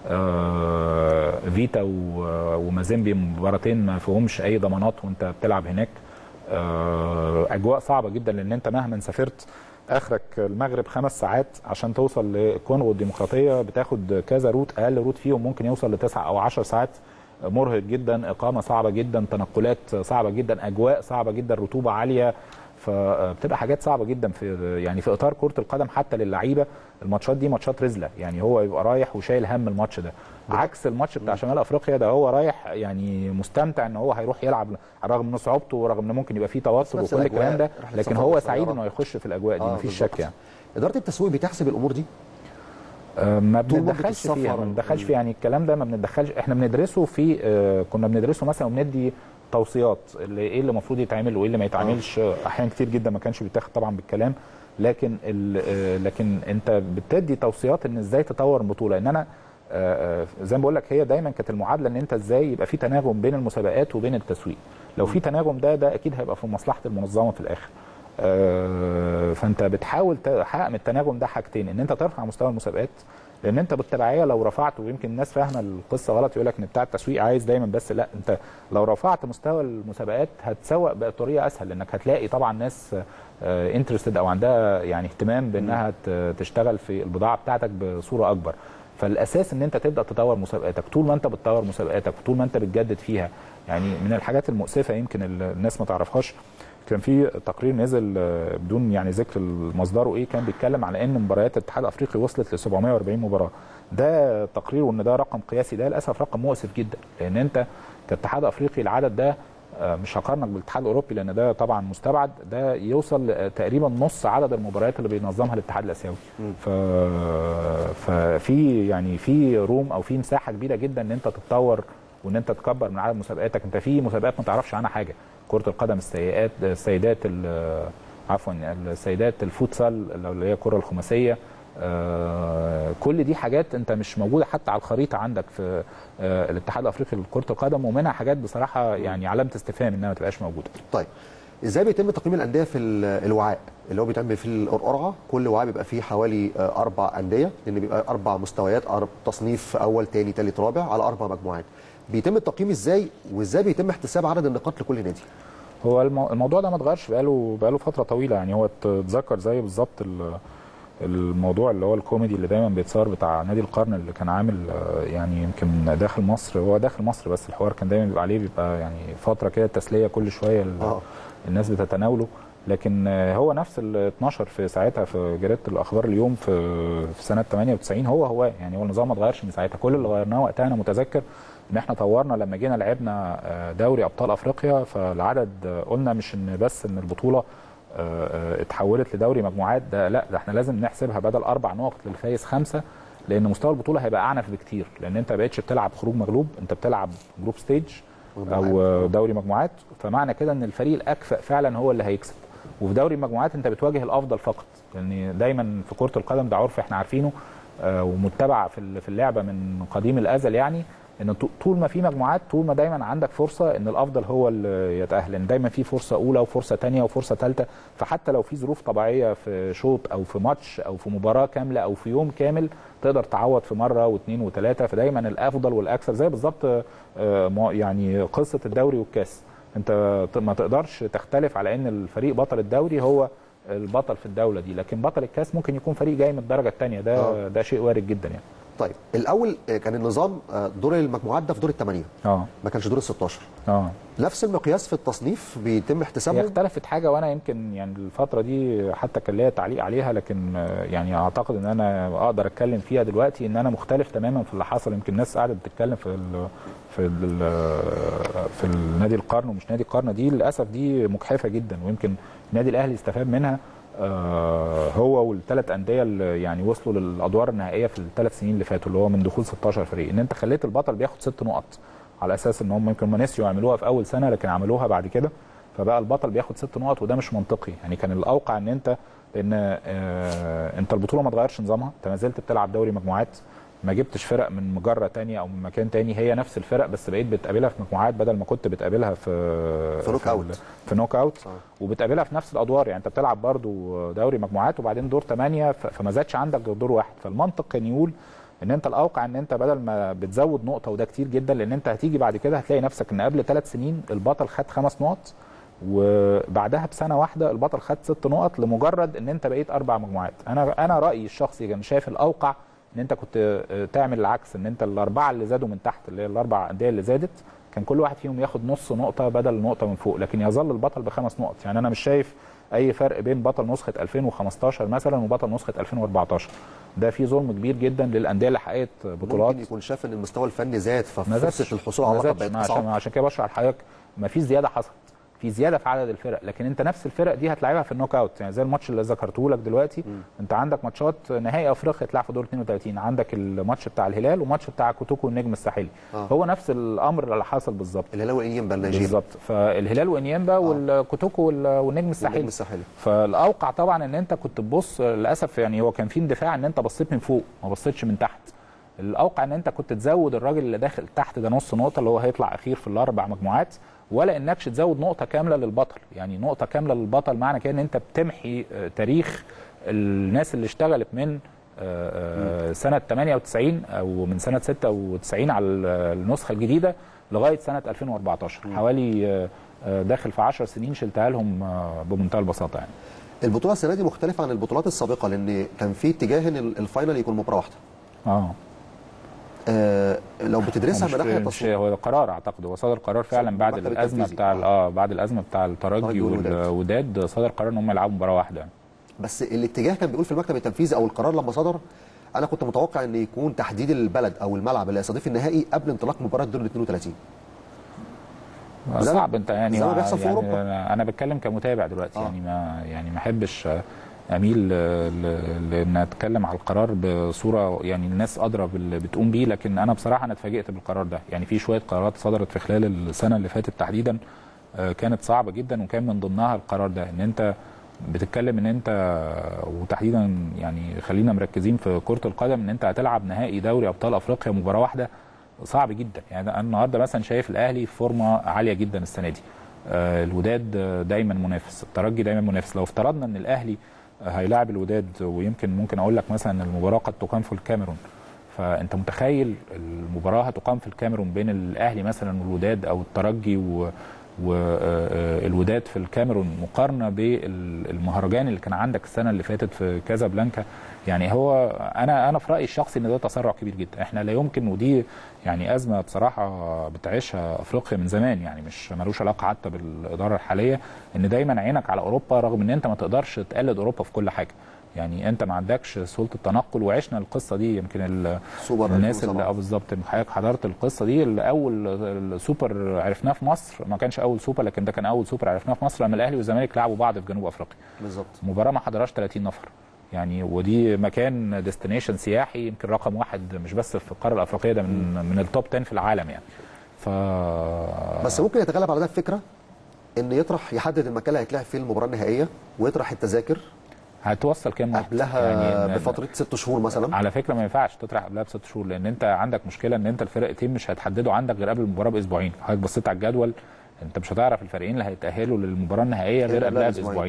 فيتا ومازيمبي مباراتين ما فيهمش اي ضمانات وانت بتلعب هناك. اجواء صعبه جدا، لان انت مهما سافرت اخرك المغرب 5 ساعات عشان توصل لكونغو الديمقراطيه، بتاخد كذا روت، اقل روت فيهم ممكن يوصل ل9 أو 10 ساعات. مرهق جدا، اقامه صعبه جدا، تنقلات صعبه جدا، اجواء صعبه جدا، رطوبه عاليه، فبتبقى حاجات صعبه جدا في اطار كره القدم. حتى للعيبه الماتشات دي ماتشات رزله، يعني هو يبقى رايح وشايل هم الماتش ده، عكس الماتش بتاع شمال افريقيا ده هو رايح يعني مستمتع ان هو هيروح يلعب رغم من صعوبته ورغم ان ممكن يبقى فيه توتر وكل الكلام ده، لكن هو سعيد انه يخش في الاجواء دي، مفيش شك يعني. اداره التسويق بتحسب الامور دي؟ ما بنتدخلش فيها، يعني الكلام ده ما بنتدخلش. احنا بندرسه كنا بندرسه مثلا وبندي توصيات ايه اللي المفروض يتعمل وايه اللي ما يتعملش. احيان كتير جدا ما كانش بيتاخد طبعا بالكلام، لكن انت بتدي توصيات ان ازاي تطور البطوله. ان انا زي ما بقول لك، هي دايما كانت المعادله ان انت ازاي يبقى في تناغم بين المسابقات وبين التسويق. لو في تناغم ده اكيد هيبقى في مصلحه المنظمه في الاخر. فانت بتحاول تحقق من التناغم ده حاجتين، ان انت ترفع مستوى المسابقات، لان انت بالتبعيه لو رفعته، ويمكن الناس فاهمه القصه غلط، يقول لك ان بتاع التسويق عايز دايما، بس لا، انت لو رفعت مستوى المسابقات هتسوق بطريقه اسهل، لانك هتلاقي طبعا ناس انترستد او عندها يعني اهتمام بانها تشتغل في البضاعه بتاعتك بصوره اكبر. فالاساس ان انت تبدا تطور مسابقاتك. طول ما انت بتطور مسابقاتك وطول ما انت بتجدد فيها، يعني من الحاجات المؤسفه يمكن الناس ما تعرفهاش، كان في تقرير نزل بدون يعني ذكر مصدره ايه، كان بيتكلم على ان مباريات الاتحاد الافريقي وصلت ل 740 مباراه. ده تقرير، وان ده رقم قياسي، ده للاسف رقم مؤسف جدا، لان انت كاتحاد افريقي العدد ده مش هقارنك بالاتحاد الاوروبي لان ده طبعا مستبعد، ده يوصل تقريبا نص عدد المباريات اللي بينظمها الاتحاد الاسيوي. ففي يعني في روم او في مساحه كبيره جدا ان انت تتطور وان انت تكبر من عدد مسابقاتك. انت في مسابقات ما تعرفش عنها حاجه، كره القدم، السيدات السيدات الفوتسال اللي هي الكره الخماسيه، كل دي حاجات انت مش موجوده حتى على الخريطه عندك في الاتحاد الافريقي لكره القدم، ومنها حاجات بصراحه يعني علامه استفهام انها ما تبقاش موجوده. طيب ازاي بيتم تقييم الانديه في الوعاء اللي هو بيتم في القرعه؟ كل وعاء بيبقى فيه حوالي 4 انديه، لان بيبقى 4 مستويات، تصنيف اول ثاني ثالث رابع على 4 مجموعات. بيتم التقييم ازاي، وازاي بيتم احتساب عدد النقاط لكل نادي؟ هو الموضوع ده ما اتغيرش بقاله فتره طويله، يعني هو اتذكر زي بالظبط الموضوع اللي هو الكوميدي اللي دايما بيتصور بتاع نادي القرن اللي كان عامل يعني يمكن داخل مصر، هو داخل مصر بس الحوار كان دايما بيبقى عليه، بيبقى يعني فتره كده تسليه كل شويه الناس بتتناوله. لكن هو نفس اللي اتنشر في ساعتها في جريده الاخبار اليوم في سنه 98 هو يعني هو النظام ما اتغيرش من ساعتها. كل اللي غيرناه وقتها انا متذكر ان احنا طورنا لما جينا لعبنا دوري ابطال افريقيا، فالعدد قلنا مش ان بس ان البطوله اتحولت لدوري مجموعات، ده لا، ده احنا لازم نحسبها بدل 4 نقط للفايز 5، لان مستوى البطوله هيبقى اعنف بكتير، لان انت ما بقتش بتلعب خروج مغلوب، انت بتلعب جروب ستيج او دوري مجموعات. فمعنى كده ان الفريق الاكفأ فعلا هو اللي هيكسب. وفي دوري المجموعات انت بتواجه الافضل فقط، لان دايما في كره القدم ده عرف احنا عارفينه ومتبع في اللعبه من قديم الازل، يعني ان طول ما في مجموعات، طول ما دايما عندك فرصه ان الافضل هو اللي يتاهل، لان دايما في فرصه اولى وفرصه ثانيه وفرصه ثالثه. فحتى لو في ظروف طبيعيه في شوط او في ماتش او في مباراه كامله او في يوم كامل، تقدر تعوض في مره واثنين وثلاثه. فدايما الافضل والاكثر، زي بالظبط يعني قصه الدوري والكاس، انت ما تقدرش تختلف على ان الفريق بطل الدوري هو البطل في الدوله دي، لكن بطل الكاس ممكن يكون فريق جاي من الدرجه الثانيه، ده شيء وارد جدا يعني. طيب الاول كان النظام دور المجموعات ده في دور الثمانيه، ما كانش دور ال 16. نفس المقياس في التصنيف بيتم احتسابه. هي اختلفت حاجه، وانا يمكن يعني الفتره دي حتى كان ليا تعليق عليها، لكن يعني اعتقد ان انا اقدر اتكلم فيها دلوقتي، ان انا مختلف تماما في اللي حصل. يمكن الناس قاعده بتتكلم في النادي القرن ومش نادي القرن، دي للاسف دي مجحفه جدا، ويمكن النادي الاهلي استفاد منها هو والثلاث انديه اللي يعني وصلوا للادوار النهائيه في الثلاث سنين اللي فاتوا، اللي هو من دخول 16 فريق، ان انت خليت البطل بياخد 6 نقط على اساس ان هم يمكن ما نسيوا يعملوها في اول سنه، لكن عملوها بعد كده، فبقى البطل بياخد 6 نقط، وده مش منطقي. يعني كان الاوقع ان انت انت البطوله ما اتغيرش نظامها، انت ما زلت بتلعب دوري مجموعات، ما جبتش فرق من مجره ثانيه او من مكان ثاني، هي نفس الفرق بس بقيت بتقابلها في مجموعات بدل ما كنت بتقابلها في نوك اوت، في نوك اوت، وبتقابلها في نفس الادوار. يعني انت بتلعب برضو دوري مجموعات وبعدين دور 8، فما زادش عندك غير دور واحد. فالمنطق كان يقول ان انت الاوقع ان انت بدل ما بتزود نقطه، وده كتير جدا، لان انت هتيجي بعد كده هتلاقي نفسك ان قبل 3 سنين البطل خد 5 نقط، وبعدها بسنه واحده البطل خد 6 نقط، لمجرد ان انت بقيت 4 مجموعات. انا رايي الشخصي كان شايف الاوقع ان انت كنت تعمل العكس، ان انت الاربعه اللي زادوا من تحت، اللي هي الاربع انديه اللي زادت، كان كل واحد فيهم ياخد نص نقطه بدل نقطه من فوق، لكن يظل البطل ب5 نقط. يعني انا مش شايف اي فرق بين بطل نسخه 2015 مثلا وبطل نسخه 2014. ده في ظلم كبير جدا للانديه اللي حققت بطولات. ممكن يكون شاف ان المستوى الفني زاد، ففرصه الحصول على اللقب بقت اصعب. عشان كده بشرح لحضرتك ما فيش زياده حصلت، في زياده في عدد الفرق، لكن انت نفس الفرق دي هتلعبها في النوك اوت. يعني زي الماتش اللي ذكرته لك دلوقتي، انت عندك ماتشات نهائي افريقيا تلعب في دور 32، عندك الماتش بتاع الهلال وماتش بتاع كوتوكو والنجم الساحلي. هو نفس الامر اللي حصل بالظبط، الهلال وانيمبا النيجيري بالظبط، فالهلال وانيمبا والكوتوكو والنجم الساحلي. فالاوقع طبعا ان انت كنت تبص، للاسف يعني هو كان في اندفاع ان انت بصيت من فوق ما بصيتش من تحت. الاوقع ان انت كنت تزود الراجل اللي داخل تحت ده نص نقطه، اللي هو هيطلع اخير في الاربع مجموعات، ولا انكش تزود نقطه كامله للبطل. يعني نقطه كامله للبطل معنى كده ان انت بتمحي تاريخ الناس اللي اشتغلت من سنه 98 او من سنه 96 على النسخه الجديده لغايه سنه 2014، حوالي داخل في 10 سنين شلتها لهم بمنتهى البساطه. يعني البطوله السنه دي مختلفه عن البطولات السابقه، لان كان في اتجاه ان الفاينل يكون مباراه واحده. لو بتدرسها من ناحيه التصوير، هو قرار اعتقد هو صدر قرار فعلا بعد الازمه بتاع بعد الازمه بتاع الترجي والوداد، صدر قرار ان هم يلعبوا مباراه واحده. بس الاتجاه كان بيقول في المكتب التنفيذي او القرار لما صدر، انا كنت متوقع ان يكون تحديد البلد او الملعب اللي هيستضيف النهائي قبل انطلاق مباراه دور ل 32. صعب انت يعني, زي ما بيحصل في اوروبا. انا بتكلم كمتابع دلوقتي. يعني ما احبش اميل لان اتكلم على القرار بصوره يعني الناس ادرى باللي بتقوم بيه، لكن انا بصراحه انا اتفاجئت بالقرار ده. يعني في شويه قرارات صدرت في خلال السنه اللي فاتت تحديدا كانت صعبه جدا، وكان من ضمنها القرار ده، ان انت بتتكلم ان انت وتحديدا يعني خلينا مركزين في كره القدم، ان انت هتلعب نهائي دوري ابطال افريقيا مباراه واحده، صعب جدا. يعني انا النهارده مثلا شايف الاهلي في فورمه عاليه جدا السنه دي، الوداد دايما منافس، الترجي دايما منافس. لو افترضنا ان الاهلي هيلاعب الوداد، ويمكن ممكن اقول لك مثلا المباراه قد تقام في الكاميرون، فانت متخيل المباراه هتقام في الكاميرون بين الاهلي مثلا والوداد، او الترجي والوداد في الكاميرون، مقارنه بالمهرجان اللي كان عندك السنه اللي فاتت في كازابلانكا. يعني هو انا في رايي الشخصي ان ده تسرع كبير جدا. احنا لا يمكن، ودي يعني ازمه بصراحه بتعيشها افريقيا من زمان، يعني مش ملوش علاقه حتى بالاداره الحاليه، ان دايما عينك على اوروبا، رغم ان انت ما تقدرش تقلد اوروبا في كل حاجه. يعني انت ما عندكش سهوله التنقل، وعشنا القصه دي. يمكن الناس اللي بالظبط حضرتك حضرت القصه دي، اللي اول السوبر عرفناه في مصر، ما كانش اول سوبر لكن ده كان اول سوبر عرفناه في مصر، لما الاهلي والزمالك لعبوا بعض في جنوب افريقيا بالظبط، مباراه ما حضرهاش 30 نفر. يعني ودي مكان ديستنيشن سياحي يمكن رقم 1 مش بس في القاره الافريقيه، ده من التوب 10 في العالم يعني. بس ممكن يتغلب على ده الفكره ان يحدد المكان اللي هيتلعب فيه المباراه النهائيه، ويطرح التذاكر. هتوصل كام وقت؟ قبلها يعني بفتره 6 شهور مثلا. على فكره ما ينفعش تطرح قبلها ب6 شهور، لان انت عندك مشكله ان انت الفرقتين مش هتحددوا عندك غير قبل المباراه باسبوعين. حضرتك بصيت على الجدول، انت مش هتعرف الفريقين اللي هيتاهلوا للمباراه النهائيه غير قبلها باسبوعين.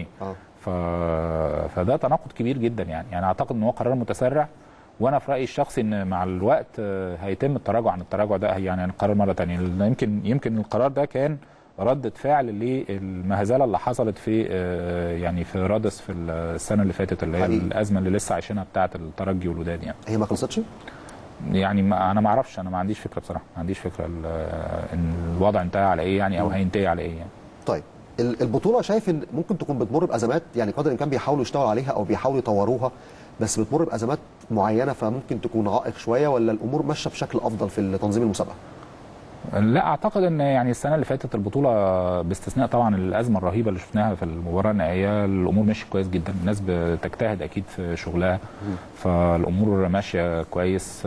فده تناقض كبير جدا. يعني اعتقد ان هو قرار متسرع، وانا في رايي الشخصي ان مع الوقت هيتم التراجع عن التراجع ده، يعني عن القرار مره ثانيه. يمكن القرار ده كان ردة فعل للمهزله اللي حصلت في يعني في رادس في السنه اللي فاتت، اللي هي الازمه اللي لسه عايشينها بتاعه الترجي والوداد. يعني هي ما خلصتش؟ يعني انا ما اعرفش، انا ما عنديش فكره بصراحه، ما عنديش فكره ان الوضع انتهى على ايه يعني، او هينتهي على ايه يعني. طيب البطوله شايف ان ممكن تكون بتمر بازمات، يعني قدر الامكان بيحاولوا يشتغلوا عليها او بيحاولوا يطوروها، بس بتمر بازمات معينه فممكن تكون عائق شويه، ولا الامور ماشيه بشكل افضل في تنظيم المسابقه؟ لا اعتقد ان يعني السنه اللي فاتت البطوله باستثناء طبعا الازمه الرهيبه اللي شفناها في المباراه النهائيه، الامور ماشيه كويس جدا، الناس بتجتهد اكيد في شغلها، فالامور ماشيه كويس.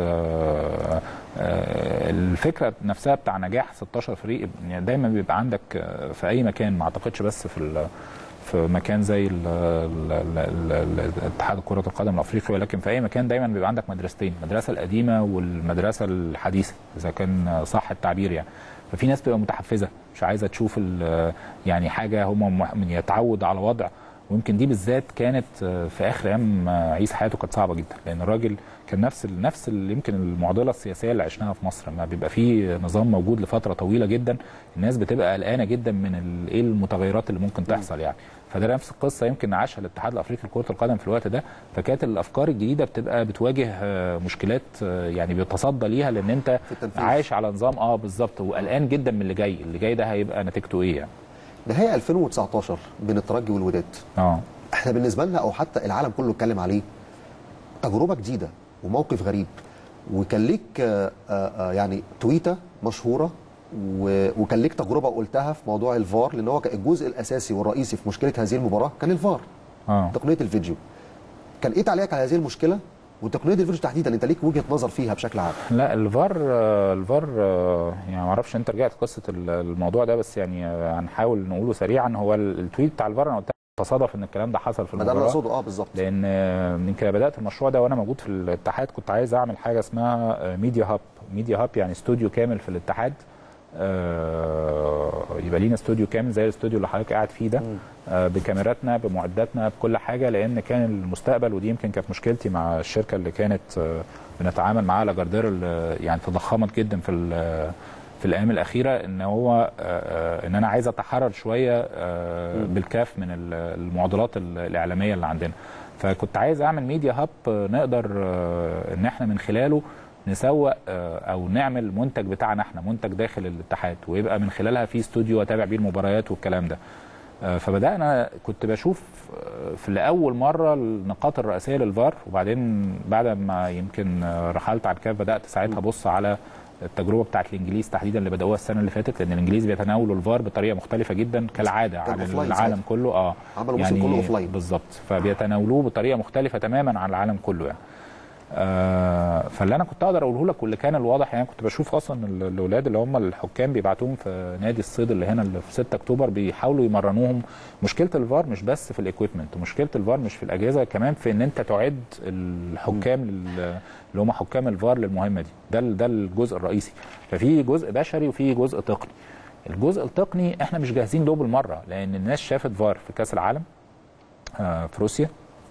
الفكره نفسها بتاع نجاح 16 فريق، يعني دايما بيبقى عندك في اي مكان، ما اعتقدش بس في مكان زي اتحاد كرة القدم الافريقي، ولكن في اي مكان دايما بيبقى عندك مدرستين، المدرسه القديمه والمدرسه الحديثه اذا كان صح التعبير يعني. ففي ناس بتبقى متحفزه مش عايزه تشوف يعني حاجه، هم يتعود على وضع، ويمكن دي بالذات كانت في اخر ايام عيسى حياته كانت صعبه جدا، لان الراجل كان نفس يمكن المعضله السياسيه اللي عشناها في مصر، لما بيبقى في نظام موجود لفتره طويله جدا الناس بتبقى قلقانه جدا من ايه المتغيرات اللي ممكن تحصل يعني. فده نفس القصه يمكن عاشها الاتحاد الافريقي لكره القدم في الوقت ده، فكانت الافكار الجديده بتبقى بتواجه مشكلات يعني بيتصدى ليها، لان انت عايش على نظام بالظبط، وقلقان جدا من اللي جاي ده هيبقى نتيجته ايه يعني. نهائي 2019 بين الترجي والوداد، احنا بالنسبه لنا او حتى العالم كله اتكلم عليه، تجربه جديده وموقف غريب، وكان ليك يعني تويته مشهوره، وكان ليك تجربه قلتها في موضوع الفار، لان هو الجزء الاساسي والرئيسي في مشكله هذه المباراه كان الفار. تقنيه الفيديو. كان ايه تعليقك على هذه المشكله؟ وتقنيه الفيديو تحديدا انت ليك وجهه نظر فيها بشكل عام؟ لا الفار يعني ما اعرفش انت رجعت قصه الموضوع ده، بس يعني هنحاول نقوله سريعا. هو التويت بتاع الفار انا قلت تصادف ان الكلام ده حصل في المباراه، ده اللي اقصده بالظبط، لان يمكن بدات المشروع ده وانا موجود في الاتحاد، كنت عايز اعمل حاجه اسمها ميديا هاب يعني استوديو كامل في الاتحاد، يبقى لينا استوديو كامل زي الاستوديو اللي حضرتك قاعد فيه ده، بكاميراتنا بمعداتنا بكل حاجه، لان كان المستقبل، ودي يمكن كانت مشكلتي مع الشركه اللي كانت بنتعامل معاها لاجاردير، يعني تضخمت جدا في الايام الاخيره، ان هو ان انا عايز اتحرر شويه بالكاف من المعضلات الاعلاميه اللي عندنا، فكنت عايز اعمل ميديا هاب نقدر ان احنا من خلاله نسوق او نعمل منتج بتاعنا احنا، منتج داخل الاتحاد، ويبقى من خلالها في استوديو اتابع بيه المباريات والكلام ده. فبدانا كنت بشوف في لاول مره النقاط الرئيسيه للفار، وبعدين بعد ما يمكن رحلت عن كاف بدات ساعتها ابص على التجربه بتاعت الانجليز تحديدا اللي بداوها السنه اللي فاتت، لان الانجليز بيتناولوا الفار بطريقه مختلفه جدا كالعاده عن العالم كله. عملوا يعني كله اوف لاين بالظبط، فبيتناولوه بطريقه مختلفه تماما عن العالم كله يعني. فاللي انا كنت اقدر اقوله لك واللي كان الواضح، يعني كنت بشوف اصلا الاولاد اللي هم الحكام بيبعتوهم في نادي الصيد اللي هنا اللي في 6 اكتوبر بيحاولوا يمرنوهم. مشكله الفار مش بس في الاكويبمنت، ومشكله الفار مش في الاجهزه، كمان في ان انت تعد الحكام اللي هم حكام الفار للمهمه دي. ده الجزء الرئيسي. ففي جزء بشري وفي جزء تقني. الجزء التقني احنا مش جاهزين له بالمره، لان الناس شافت فار في كاس العالم في روسيا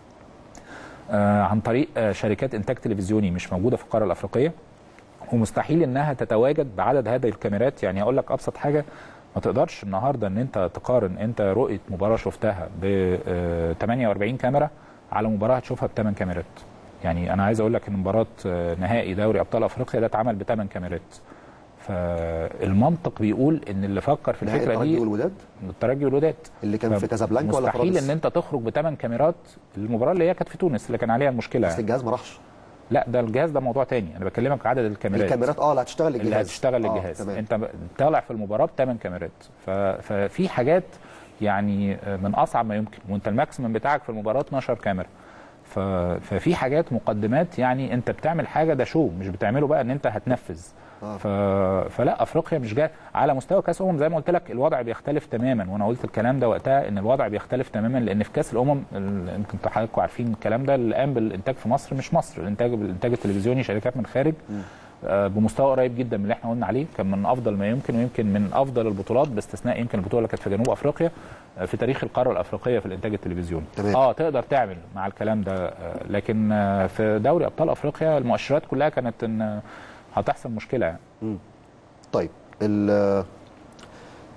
عن طريق شركات انتاج تلفزيوني مش موجوده في القاره الافريقيه، ومستحيل انها تتواجد بعدد هذه الكاميرات. يعني اقول لك ابسط حاجه، ما تقدرش النهارده ان انت تقارن انت رؤيه مباراه شفتها ب 48 كاميرا على مباراه هتشوفها ب 8 كاميرات. يعني انا عايز اقول لك ان مباراه نهائي دوري ابطال افريقيا ده اتعمل ب 8 كاميرات. فالمنطق بيقول ان اللي فكر في الفكره دي الترجي والوداد اللي كان في كازابلانكا ولا مستحيل ان انت تخرج ب8 كاميرات المباراه اللي هي كانت في تونس اللي كان عليها المشكله. بس الجهاز ما راحش. لا ده الجهاز ده موضوع تاني، انا بكلمك عدد الكاميرات اللي هتشتغل للجهاز، اللي هتشتغل للجهاز. انت طالع في المباراه ب8 كاميرات، ففي حاجات يعني من اصعب ما يمكن، وانت الماكسيمم بتاعك في المباراه 12 كاميرا. ففي حاجات مقدمات، يعني انت بتعمل حاجه ده شو مش بتعمله بقى ان انت هتنفذ. فلا افريقيا مش جايه على مستوى كاس زي ما قلت لك الوضع بيختلف تماما، وانا قلت الكلام ده وقتها ان الوضع بيختلف تماما، لان في كاس يمكن حضراتكم عارفين الكلام ده، اللي قام بالانتاج في مصر مش مصر، الانتاج التلفزيوني شركات من خارج بمستوى قريب جدا من اللي احنا قلنا عليه، كان من افضل ما يمكن، ويمكن من افضل البطولات باستثناء يمكن البطوله اللي كانت في جنوب افريقيا في تاريخ القاره الافريقيه في الانتاج التلفزيوني. تقدر تعمل مع الكلام ده، لكن في دوري ابطال افريقيا المؤشرات كلها كانت ان هتحصل مشكله يعني. طيب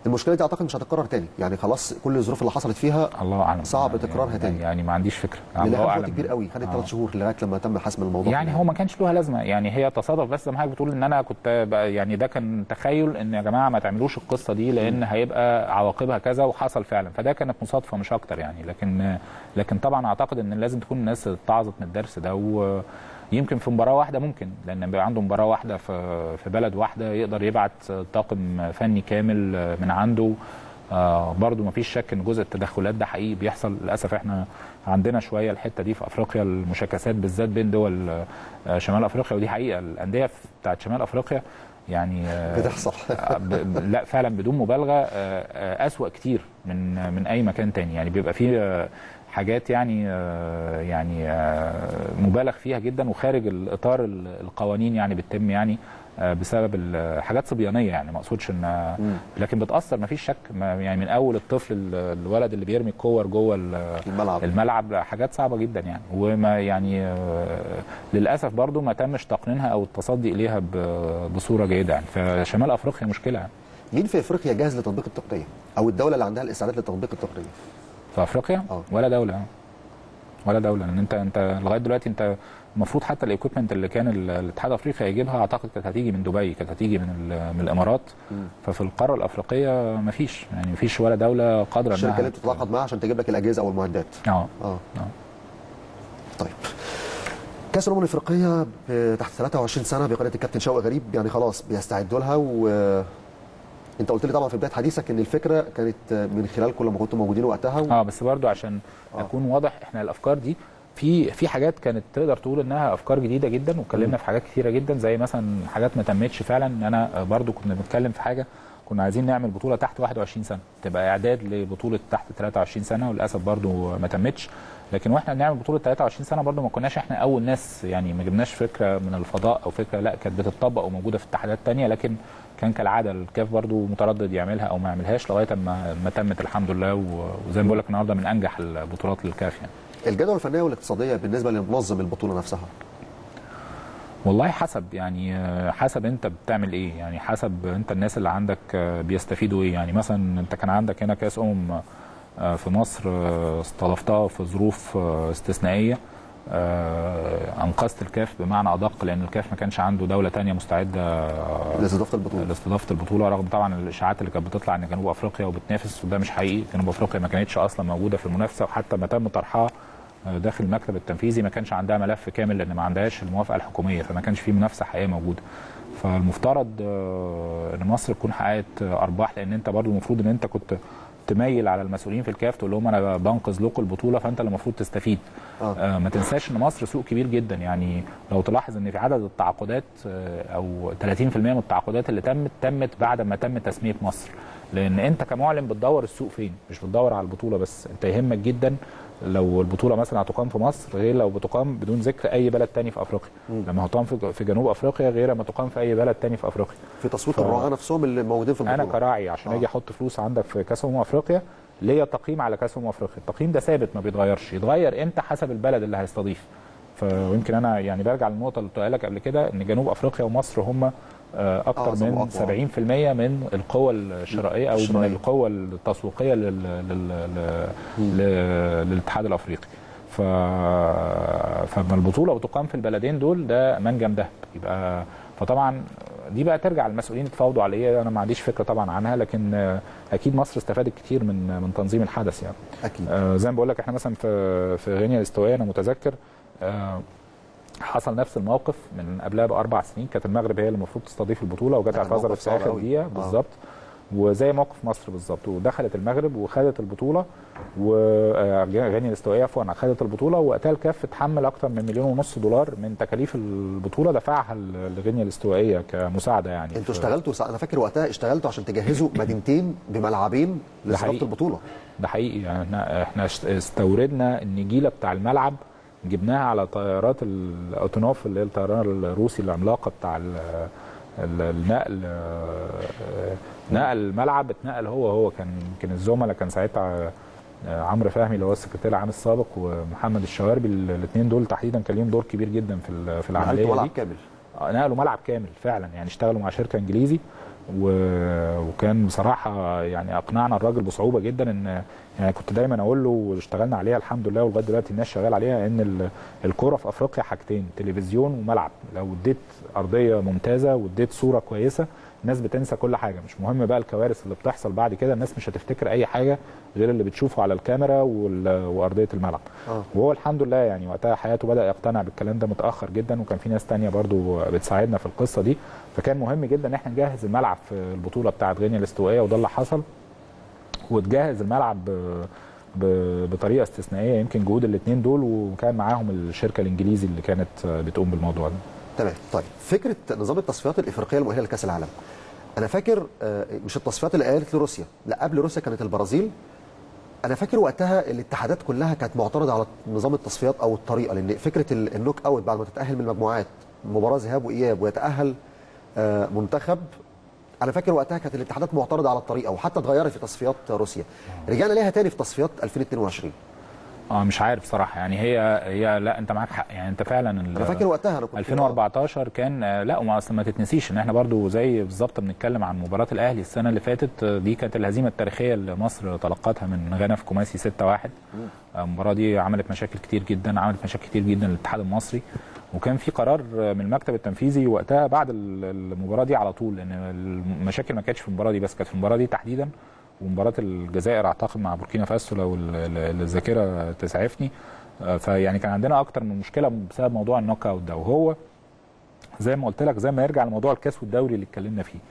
المشكله دي اعتقد مش هتتكرر تاني، يعني خلاص كل الظروف اللي حصلت فيها الله اعلم صعب تكرارها تاني. يعني ما عنديش فكره، الله اعلم. كبير قوي، خدت 3 شهور لغايه لما تم حسم الموضوع. يعني هو ما كانش له لازمه، يعني هي تصادف بس زي ما حضرتك بتقول ان انا كنت يعني ده كان تخيل ان يا جماعه ما تعملوش القصه دي لان هيبقى عواقبها كذا، وحصل فعلا، فده كانت مصادفه مش اكتر يعني. لكن طبعا اعتقد ان لازم تكون الناس اتعظت من الدرس ده، ويمكن في مباراه واحده ممكن، لان بيبقى عنده مباراه واحده في بلد واحده يقدر يبعت طاقم فني كامل من عنده. برضو ما فيش شك ان جزء التدخلات ده حقيقي بيحصل للاسف. احنا عندنا شويه الحته دي في افريقيا، المشاكسات بالذات بين دول شمال افريقيا، ودي حقيقه. الانديه بتاعت شمال افريقيا يعني بتحصل لا فعلا بدون مبالغه اسوأ كتير من اي مكان تاني. يعني بيبقى فيه حاجات يعني مبالغ فيها جدا وخارج الاطار القوانين، يعني بتتم يعني بسبب حاجات صبيانيه، يعني ما اقصدش ان لكن بتاثر ما فيش شك. يعني من اول الطفل الولد اللي بيرمي الكور جوه الملعب حاجات صعبه جدا يعني. وما يعني للاسف برضو ما تمش تقنينها او التصدي اليها بصوره جيده يعني. فشمال افريقيا مشكله يعني. مين في افريقيا جاهز لتطبيق التقنيه او الدوله اللي عندها الاستعداد لتطبيق التقنيه في افريقيا؟ ولا دوله لان انت لغايه دلوقتي انت المفروض حتى الايكويبمنت اللي كان الاتحاد الافريقي هيجيبها اعتقد كانت هتيجي من دبي، كانت هتيجي من الامارات. ففي القاره الافريقيه ما فيش ولا دوله قادره انها الشركه اللي بتتعاقد معاها عشان تجيب لك الاجهزه او المعدات. طيب كاس الامم الافريقيه تحت 23 سنه بقياده الكابتن شوقي غريب، يعني خلاص بيستعدوا لها. انت قلت لي طبعا في بدايه حديثك ان الفكره كانت من خلالكم لما كنتم موجودين وقتها بس برضو عشان اكون واضح، احنا الافكار دي في حاجات كانت تقدر تقول انها افكار جديده جدا، واتكلمنا في حاجات كثيره جدا زي مثلا حاجات ما تمتش فعلا. انا برضو كنا بنتكلم في حاجه، كنا عايزين نعمل بطوله تحت 21 سنه تبقى اعداد لبطوله تحت 23 سنه، وللاسف برضو ما تمتش. لكن واحنا بنعمل بطوله 23 سنه برضو ما كناش احنا اول ناس، يعني ما جبناش فكره من الفضاء او فكره، لا كانت بتطبق وموجوده في اتحادات ثانيه، لكن كان كالعاده الكاف برضو متردد يعملها او ما يعملهاش لغايه ما تمت الحمد لله. وزي ما بقول لك النهارده من انجح البطولات للكاف يعني. الجدوى الفنيه والاقتصاديه بالنسبه لمنظم البطوله نفسها؟ والله حسب انت بتعمل ايه، يعني حسب انت الناس اللي عندك بيستفيدوا ايه. يعني مثلا انت كان عندك هنا كاس في مصر استضفتها في ظروف استثنائيه، انقذت الكاف بمعنى ادق، لان الكاف ما كانش عنده دوله ثانيه مستعده لاستضافه البطوله، رغم طبعا الاشاعات اللي كانت بتطلع ان جنوب افريقيا وبتنافس، وده مش حقيقي. جنوب افريقيا ما كانتش اصلا موجوده في المنافسه، وحتى ما تم طرحها داخل المكتب التنفيذي ما كانش عندها ملف كامل لان ما عندهاش الموافقه الحكوميه، فما كانش في منافسه حقيقيه موجوده. فالمفترض ان مصر تكون حققت ارباح، لان انت برضو المفروض ان انت كنت تميل على المسؤولين في الكاف تقول لهم انا بنقذ لكم البطوله، فانت اللي المفروض تستفيد. ما تنساش ان مصر سوق كبير جدا، يعني لو تلاحظ ان في عدد التعاقدات او 30% من التعاقدات اللي تمت بعد ما تم تسميه مصر، لان انت كمعلن بتدور السوق فين، مش بتدور على البطوله بس. انت يهمك جدا لو البطوله مثلا هتقام في مصر غير لو بتقام بدون ذكر اي بلد تاني في افريقيا. لما هتقام في جنوب افريقيا غير ما تقام في اي بلد تاني في افريقيا. في تصويت الرعاه نفسهم اللي موجودين في البطوله، انا كراعي عشان اجي احط فلوس عندك في كاس افريقيا ليا تقييم على كاس افريقيا، التقييم ده ثابت ما بيتغيرش، يتغير امتى حسب البلد اللي هيستضيف. ويمكن انا يعني برجع للنقطه اللي قلتها لك قبل كده، ان جنوب افريقيا ومصر هم اكثر من 70% من القوه الشرائيه او من القوه التسويقيه للاتحاد الافريقي. فما البطوله وتقام في البلدين دول ده منجم ذهب. يبقى فطبعا دي بقى ترجع للمسؤولين يتفاوضوا على ايه، انا ما عنديش فكره طبعا عنها، لكن اكيد مصر استفادت كتير من تنظيم الحدث يعني. اكيد. زي ما بقول لك احنا مثلا في غينيا الاستوائيه انا متذكر حصل نفس الموقف من قبلها ب4 سنين، كانت المغرب هي اللي المفروض تستضيف البطوله وجت اعتذرت في اخر دقيقه بالظبط، وزي موقف مصر بالظبط، ودخلت المغرب وخدت البطوله، وغينيا الاستوائيه عفوا خدت البطوله، وقتها الكاف اتحمل اكثر من $1.5 مليون من تكاليف البطوله دفعها لغينيا الاستوائيه كمساعده يعني. انتوا اشتغلتوا، انا فاكر وقتها اشتغلتوا عشان تجهزوا مدينتين بملعبين لاستضافه البطوله. ده حقيقي، يعني احنا استوردنا النجيله بتاع الملعب، جبناها على طيارات الاوتونوف اللي هي الطيران الروسي العملاقه بتاع النقل، نقل الملعب اتنقل هو كان يمكن الزملاء كان ساعتها عمرو فهمي اللي هو السكرتير العام السابق ومحمد الشواربي، الاثنين دول تحديدا كان ليهم دور كبير جدا في العمليه دي. ملعب كامل، نقلوا ملعب كامل فعلا، يعني اشتغلوا مع شركه انجليزي وكان بصراحه يعني اقنعنا الراجل بصعوبه جدا. ان يعني كنت دايما اقول له واشتغلنا عليها الحمد لله ولغايه دلوقتي الناس شغاله عليها، ان الكوره في افريقيا حاجتين، تلفزيون وملعب. لو اديت ارضيه ممتازه واديت صوره كويسه الناس بتنسى كل حاجه، مش مهم بقى الكوارث اللي بتحصل بعد كده، الناس مش هتفتكر اي حاجه غير اللي بتشوفه على الكاميرا وارضيه الملعب. وهو الحمد لله يعني وقتها حياته بدا يقتنع بالكلام ده متاخر جدا، وكان في ناس تانية برضو بتساعدنا في القصه دي، فكان مهم جدا ان احنا نجهز الملعب في البطوله بتاعه غينيا الاستوائيه، وده اللي حصل. وتجهز الملعب بطريقه استثنائيه، يمكن جهود الاثنين دول، وكان معاهم الشركه الانجليزي اللي كانت بتقوم بالموضوع ده. تمام. طيب فكره نظام التصفيات الافريقيه المؤهله لكاس العالم، انا فاكر مش التصفيات اللي قالت لروسيا، لا قبل روسيا كانت البرازيل. انا فاكر وقتها الاتحادات كلها كانت معترضه على نظام التصفيات او الطريقه، لان فكره النوك اوت بعد ما تتاهل من المجموعات مباراه ذهاب واياب ويتاهل منتخب، انا فاكر وقتها كانت الاتحادات معترضه على الطريقه، وحتى اتغيرت في تصفيات روسيا. رجعنا ليها تاني في تصفيات 2022. مش عارف صراحه، يعني هي لا انت معاك حق، يعني انت فعلا انا فاكر وقتها انا كنت 2014 كان لا، وما اصل ما تتنسيش ان احنا برضو زي بالظبط بنتكلم عن مباراه الاهلي السنه اللي فاتت، دي كانت الهزيمه التاريخيه اللي مصر تلقتها من غانا في كوماسي 6-1. المباراه دي عملت مشاكل كتير جدا، عملت مشاكل كتير جدا للاتحاد المصري، وكان في قرار من المكتب التنفيذي وقتها بعد المباراه دي على طول، لان المشاكل ما كانتش في المباراه دي بس، كانت في المباراه دي تحديدا ومباراه الجزائر اعتقد مع بوركينا فاسو لو الذاكره تسعفني. فيعني كان عندنا اكتر من مشكله بسبب موضوع النوك اوت ده، وهو زي ما قلت لك زي ما يرجع لموضوع الكاس والدوري اللي اتكلمنا فيه.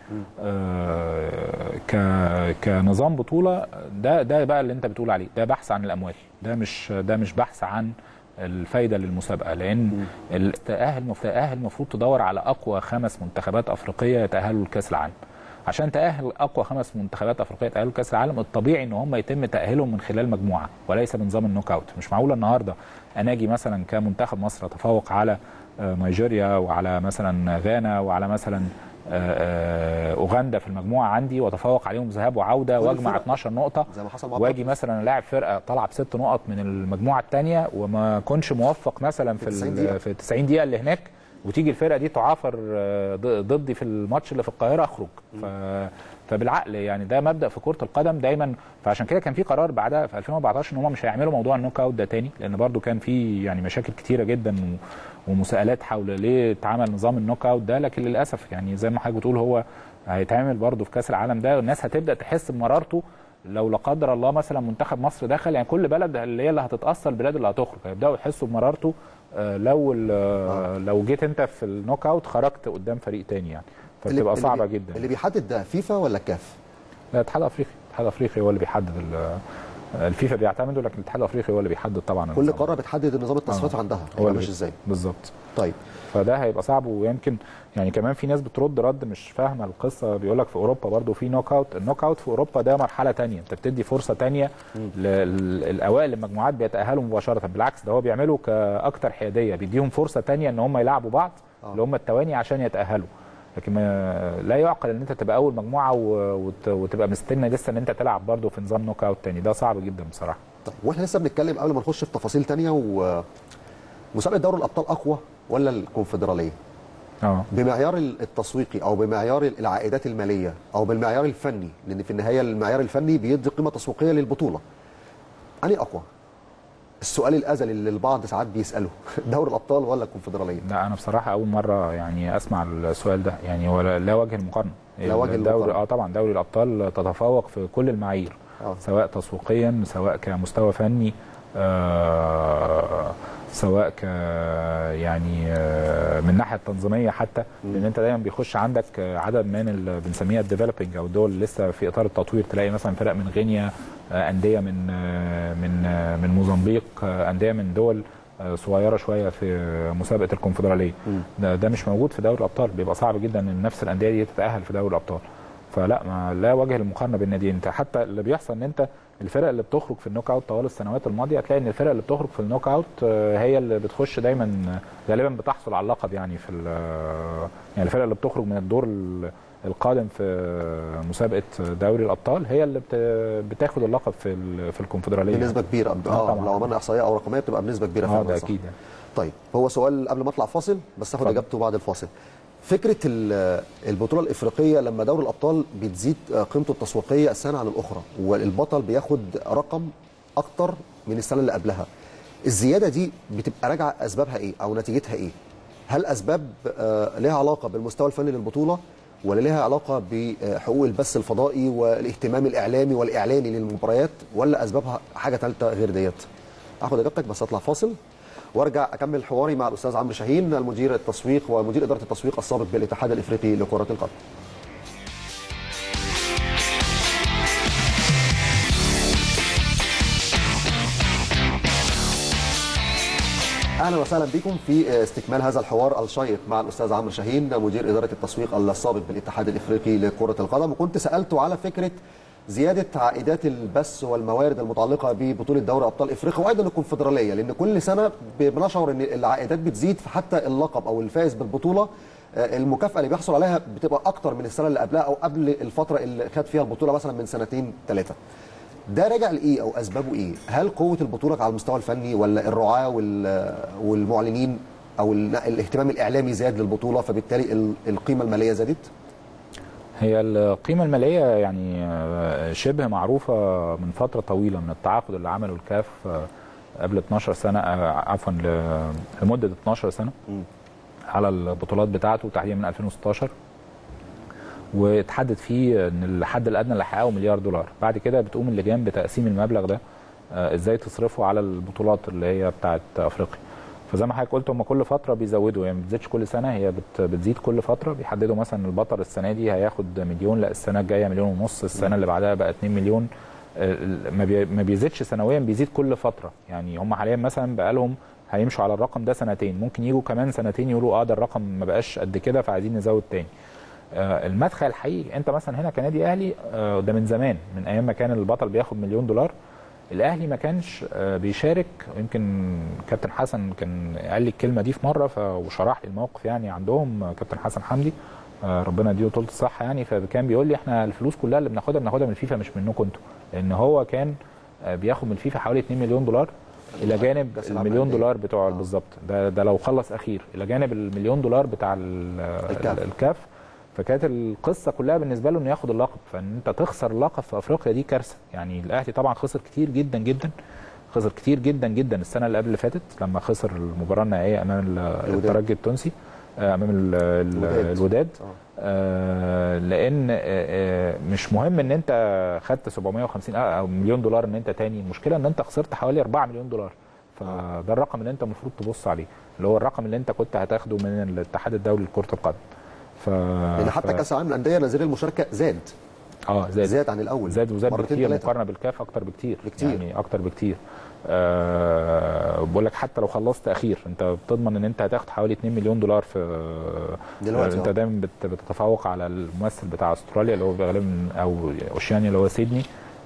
كنظام بطوله ده بقى اللي انت بتقول عليه، ده بحث عن الاموال، ده مش بحث عن الفايده للمسابقه، لان التاهل المفروض تدور على اقوى 5 منتخبات افريقيه يتاهلوا لكاس العالم. عشان تأهل أقوى 5 منتخبات أفريقية يتأهلوا كأس العالم، الطبيعي إن هم يتم تأهيلهم من خلال مجموعة وليس بنظام النوك أوت. مش معقول النهارده أنا أجي مثلا كمنتخب مصر أتفوق على نيجيريا وعلى مثلا غانا وعلى مثلا أوغندا في المجموعة عندي، وأتفوق عليهم ذهاب وعودة وأجمع 12 نقطة، واجي مثلا لاعب فرقة طلع ب6 نقط من المجموعة الثانية وما كنش موفق مثلا في 90 دقيقة اللي هناك، وتيجي الفرقه دي تعافر ضدي في الماتش اللي في القاهره اخرج. فبالعقل يعني ده مبدا في كره القدم دايما. فعشان كده كان في قرار بعدها في 2014 ان هم مش هيعملوا موضوع النوك اوت ده تاني، لان برده كان في يعني مشاكل كتيره جدا ومساءلات حول ليه اتعمل نظام النوك اوت ده. لكن للاسف يعني زي ما حضرتك بتقول هو هيتعمل برده في كاس العالم ده، والناس هتبدا تحس بمرارته لو لا قدر الله مثلا منتخب مصر دخل. يعني كل بلد اللي هي اللي هتتاثر البلاد اللي هتخرج هيبداوا يحسوا بمرارته لو جيت انت في النوك اوت خرجت قدام فريق تاني، يعني فبتبقى صعبه جدا. اللي بيحدد ده فيفا ولا الكاف؟ لا، الاتحاد الافريقي هو اللي بيحدد. الفيفا بيعتمدوا، لكن الاتحاد الافريقي هو اللي بيحدد طبعا. كل قاره بتحدد النظام التصفيات عندها هو ماشي ازاي بالظبط. طيب فده هيبقى صعب، ويمكن يعني كمان في ناس بترد مش فاهمه القصه، بيقول لك في اوروبا برضو في نوك اوت. النوك اوت في اوروبا ده مرحله ثانيه، انت بتدي فرصه ثانيه للاوائل المجموعات بيتاهلوا مباشره. بالعكس ده هو بيعمله كاكثر حياديه، بيديهم فرصه ثانيه ان هم يلعبوا بعض اللي هم الثواني عشان يتاهلوا. لكن لا يعقل ان انت تبقى اول مجموعه وتبقى مستني لسه ان انت تلعب برضو في نظام نوك اوت ثاني، ده صعب جدا بصراحه. طيب واحنا لسه بنتكلم قبل ما نخش في تفاصيل ثانيه، مسابقه دوري الابطال اقوى ولا الكونفدراليه؟ بمعيار التسويقي او بمعيار العائدات الماليه او بالمعيار الفني، لان في النهايه المعيار الفني بيدي قيمه تسويقيه للبطوله. انهي اقوى؟ السؤال الازلي اللي البعض ساعات بيساله دوري الابطال ولا الكونفدراليه؟ لا انا بصراحه اول مره يعني اسمع السؤال ده، يعني ولا لا وجه المقارنه. لا وجه المقارنه. طبعا دوري الابطال تتفوق في كل المعايير، سواء تسويقيا سواء كمستوى فني سواء ك يعني من الناحيه التنظيميه حتى، لان انت دايما بيخش عندك عدد من اللي بنسميها الديفلوبينج او الدول لسه في اطار التطوير. تلاقي مثلا فرق من غينيا، انديه من موزمبيق، انديه من دول صغيره شويه في مسابقه الكونفدراليه. ده مش موجود في دوري الابطال، بيبقى صعب جدا ان نفس الانديه دي تتاهل في دوري الابطال. فلا لا وجه للمقارنه بين الناديين. انت حتى اللي بيحصل ان انت الفرق اللي بتخرج في النوك اوت طوال السنوات الماضيه هتلاقي ان الفرق اللي بتخرج في النوك اوت هي اللي بتخش دايما غالبا بتحصل على اللقب. يعني يعني الفرق اللي بتخرج من الدور القادم في مسابقه دوري الابطال هي اللي بتاخد اللقب في الكونفدراليه بنسبه كبيره. لو عملنا احصائيه او رقميه بتبقى بنسبه كبيره فعلا. ده اكيد يعني. طيب هو سؤال قبل ما اطلع فاصل بس هاخد اجابته بعد الفاصل. فكره البطوله الافريقيه لما دوري الابطال بتزيد قيمته التسويقيه السنه عن الاخرى والبطل بياخد رقم اكتر من السنه اللي قبلها، الزياده دي بتبقى راجعه اسبابها ايه او نتيجتها ايه؟ هل اسباب لها علاقه بالمستوى الفني للبطوله ولا لها علاقه بحقوق البث الفضائي والاهتمام الاعلامي والاعلاني للمباريات ولا اسبابها حاجه ثالثه غير ديت؟ اخد اجابتك بس اطلع فاصل وارجع اكمل حواري مع الاستاذ عمرو شاهين المدير التسويق ومدير اداره التسويق السابق بالاتحاد الافريقي لكره القدم. اهلا وسهلا بكم في استكمال هذا الحوار الشيق مع الاستاذ عمرو شاهين مدير اداره التسويق السابق بالاتحاد الافريقي لكره القدم، وكنت سالته على فكره زياده عائدات البث والموارد المتعلقه ببطوله دوري ابطال افريقيا وايضا الكونفدراليه، لان كل سنه بنشعر ان العائدات بتزيد، فحتى اللقب او الفائز بالبطوله المكافاه اللي بيحصل عليها بتبقى اكتر من السنه اللي قبلها او قبل الفتره اللي خد فيها البطوله مثلا من سنتين ثلاثه. ده راجع لايه او اسبابه ايه؟ هل قوه البطوله على المستوى الفني ولا الرعاه والمعلنين او الاهتمام الاعلامي زاد للبطوله فبالتالي القيمه الماليه زادت؟ هي القيمه الماليه يعني شبه معروفه من فتره طويله من التعاقد اللي عمله الكاف قبل 12 سنه عفوا لمده 12 سنه على البطولات بتاعته تحديدا من 2016، واتحدد فيه ان الحد الادنى اللي هيحققه $1 مليار. بعد كده بتقوم اللجان بتقسيم المبلغ ده ازاي تصرفه على البطولات اللي هي بتاعت افريقيا. فزي ما حضرتك قلت هم كل فتره بيزودوا، يعني ما بتزيدش كل سنه، هي بتزيد كل فتره. بيحددوا مثلا البطل السنه دي هياخد 1,000,000، لا السنه الجايه 1,500,000، السنه اللي بعدها بقى 2 مليون. ما بيزيدش سنويا، بيزيد كل فتره. يعني هم حاليا مثلا بقى لهم هيمشوا على الرقم ده سنتين، ممكن يجوا كمان سنتين يقولوا ده الرقم ما بقاش قد كده فعايزين نزود تاني. المدخل الحقيقي انت مثلا هنا كنادي اهلي، ده من زمان، من ايام ما كان البطل بياخد $1 مليون الاهلي ما كانش بيشارك. يمكن كابتن حسن كان قال لي الكلمه دي في مره وشرح لي الموقف، يعني عندهم كابتن حسن حمدي ربنا يديله طول الصحه، يعني فكان بيقول لي احنا الفلوس كلها اللي بناخدها من الفيفا مش منكم انتوا، لان هو كان بياخد من الفيفا حوالي $2 مليون الى جانب $1 مليون بتوع بالظبط. ده لو خلص اخير، الى جانب $1 مليون بتاع الكاف. فكانت القصه كلها بالنسبه له انه ياخد اللقب، فان انت تخسر اللقب في افريقيا دي كارثه. يعني الاهلي طبعا خسر كتير جدا جدا، خسر كتير جدا جدا السنه اللي قبل اللي فاتت لما خسر المباراه النهائيه امام الترجي التونسي، امام الوداد. لان مش مهم ان انت خدت 750 او $1 مليون ان انت تاني، المشكله ان انت خسرت حوالي $4 مليون. فده الرقم اللي انت المفروض تبص عليه، اللي هو الرقم اللي انت كنت هتاخده من الاتحاد الدولي لكره القدم. لان حتى كاس العالم للانديه نظير المشاركه زاد زاد عن الاول، زاد بكتير مقارنه بالكاف، اكتر بكتير يعني اكتر بكتير. بقول لك حتى لو خلصت اخير انت بتضمن ان انت هتاخد حوالي $2 مليون في دلوقتي. انت دايما بتتفوق على الممثل بتاع استراليا اللي هو غالبا او اوشيانيا اللي هو سيدني،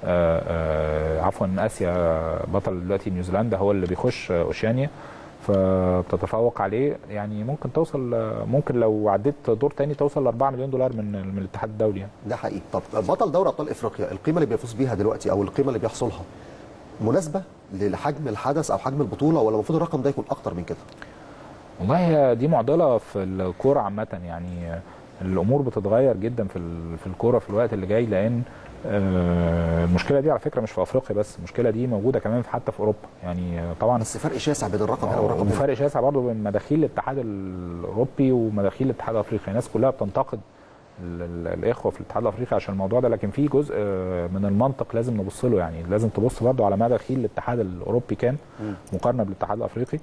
عفوا اسيا، بطل دلوقتي نيوزيلندا هو اللي بيخش اوشيانيا، فبتتفوق عليه. يعني ممكن توصل، ممكن لو عديت دور تاني توصل ل $4 مليون من الاتحاد الدولي يعني. ده حقيقي. طب بطل دوري ابطال افريقيا القيمه اللي بيفوز بيها دلوقتي او القيمه اللي بيحصلها مناسبه لحجم الحدث او حجم البطوله، ولا المفروض الرقم ده يكون اكتر من كده؟ والله هي دي معضله في الكوره عامه، يعني الامور بتتغير جدا في الكوره في الوقت اللي جاي، لان المشكله دي على فكره مش في افريقيا بس، المشكله دي موجوده كمان حتى في اوروبا. يعني طبعا بس فرق شاسع بين الرقم هنا والرقم هنا، فرق شاسع برضه بين مداخيل الاتحاد الاوروبي ومداخيل الاتحاد الافريقي. الناس كلها بتنتقد الاخوه في الاتحاد الافريقي عشان الموضوع ده، لكن في جزء من المنطق لازم نبص له. يعني لازم تبص برضه على مداخيل الاتحاد الاوروبي كام مقارنه بالاتحاد الافريقي،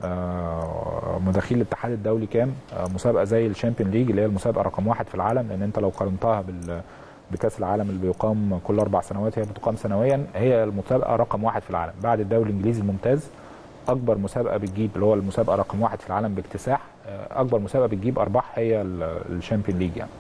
مداخيل الاتحاد الدولي كام. مسابقه زي الشامبيون ليج اللي هي المسابقه رقم 1 في العالم، لان انت لو قارنتها بكاس العالم اللي بيقام كل 4 سنوات، هي بتقام سنويا، هي المسابقه رقم 1 في العالم بعد الدوري الانجليزي الممتاز. اكبر مسابقه بتجيب، اللي هو المسابقه رقم 1 في العالم باكتساح، اكبر مسابقه بتجيب ارباح هي الشامبيون ليج يعني.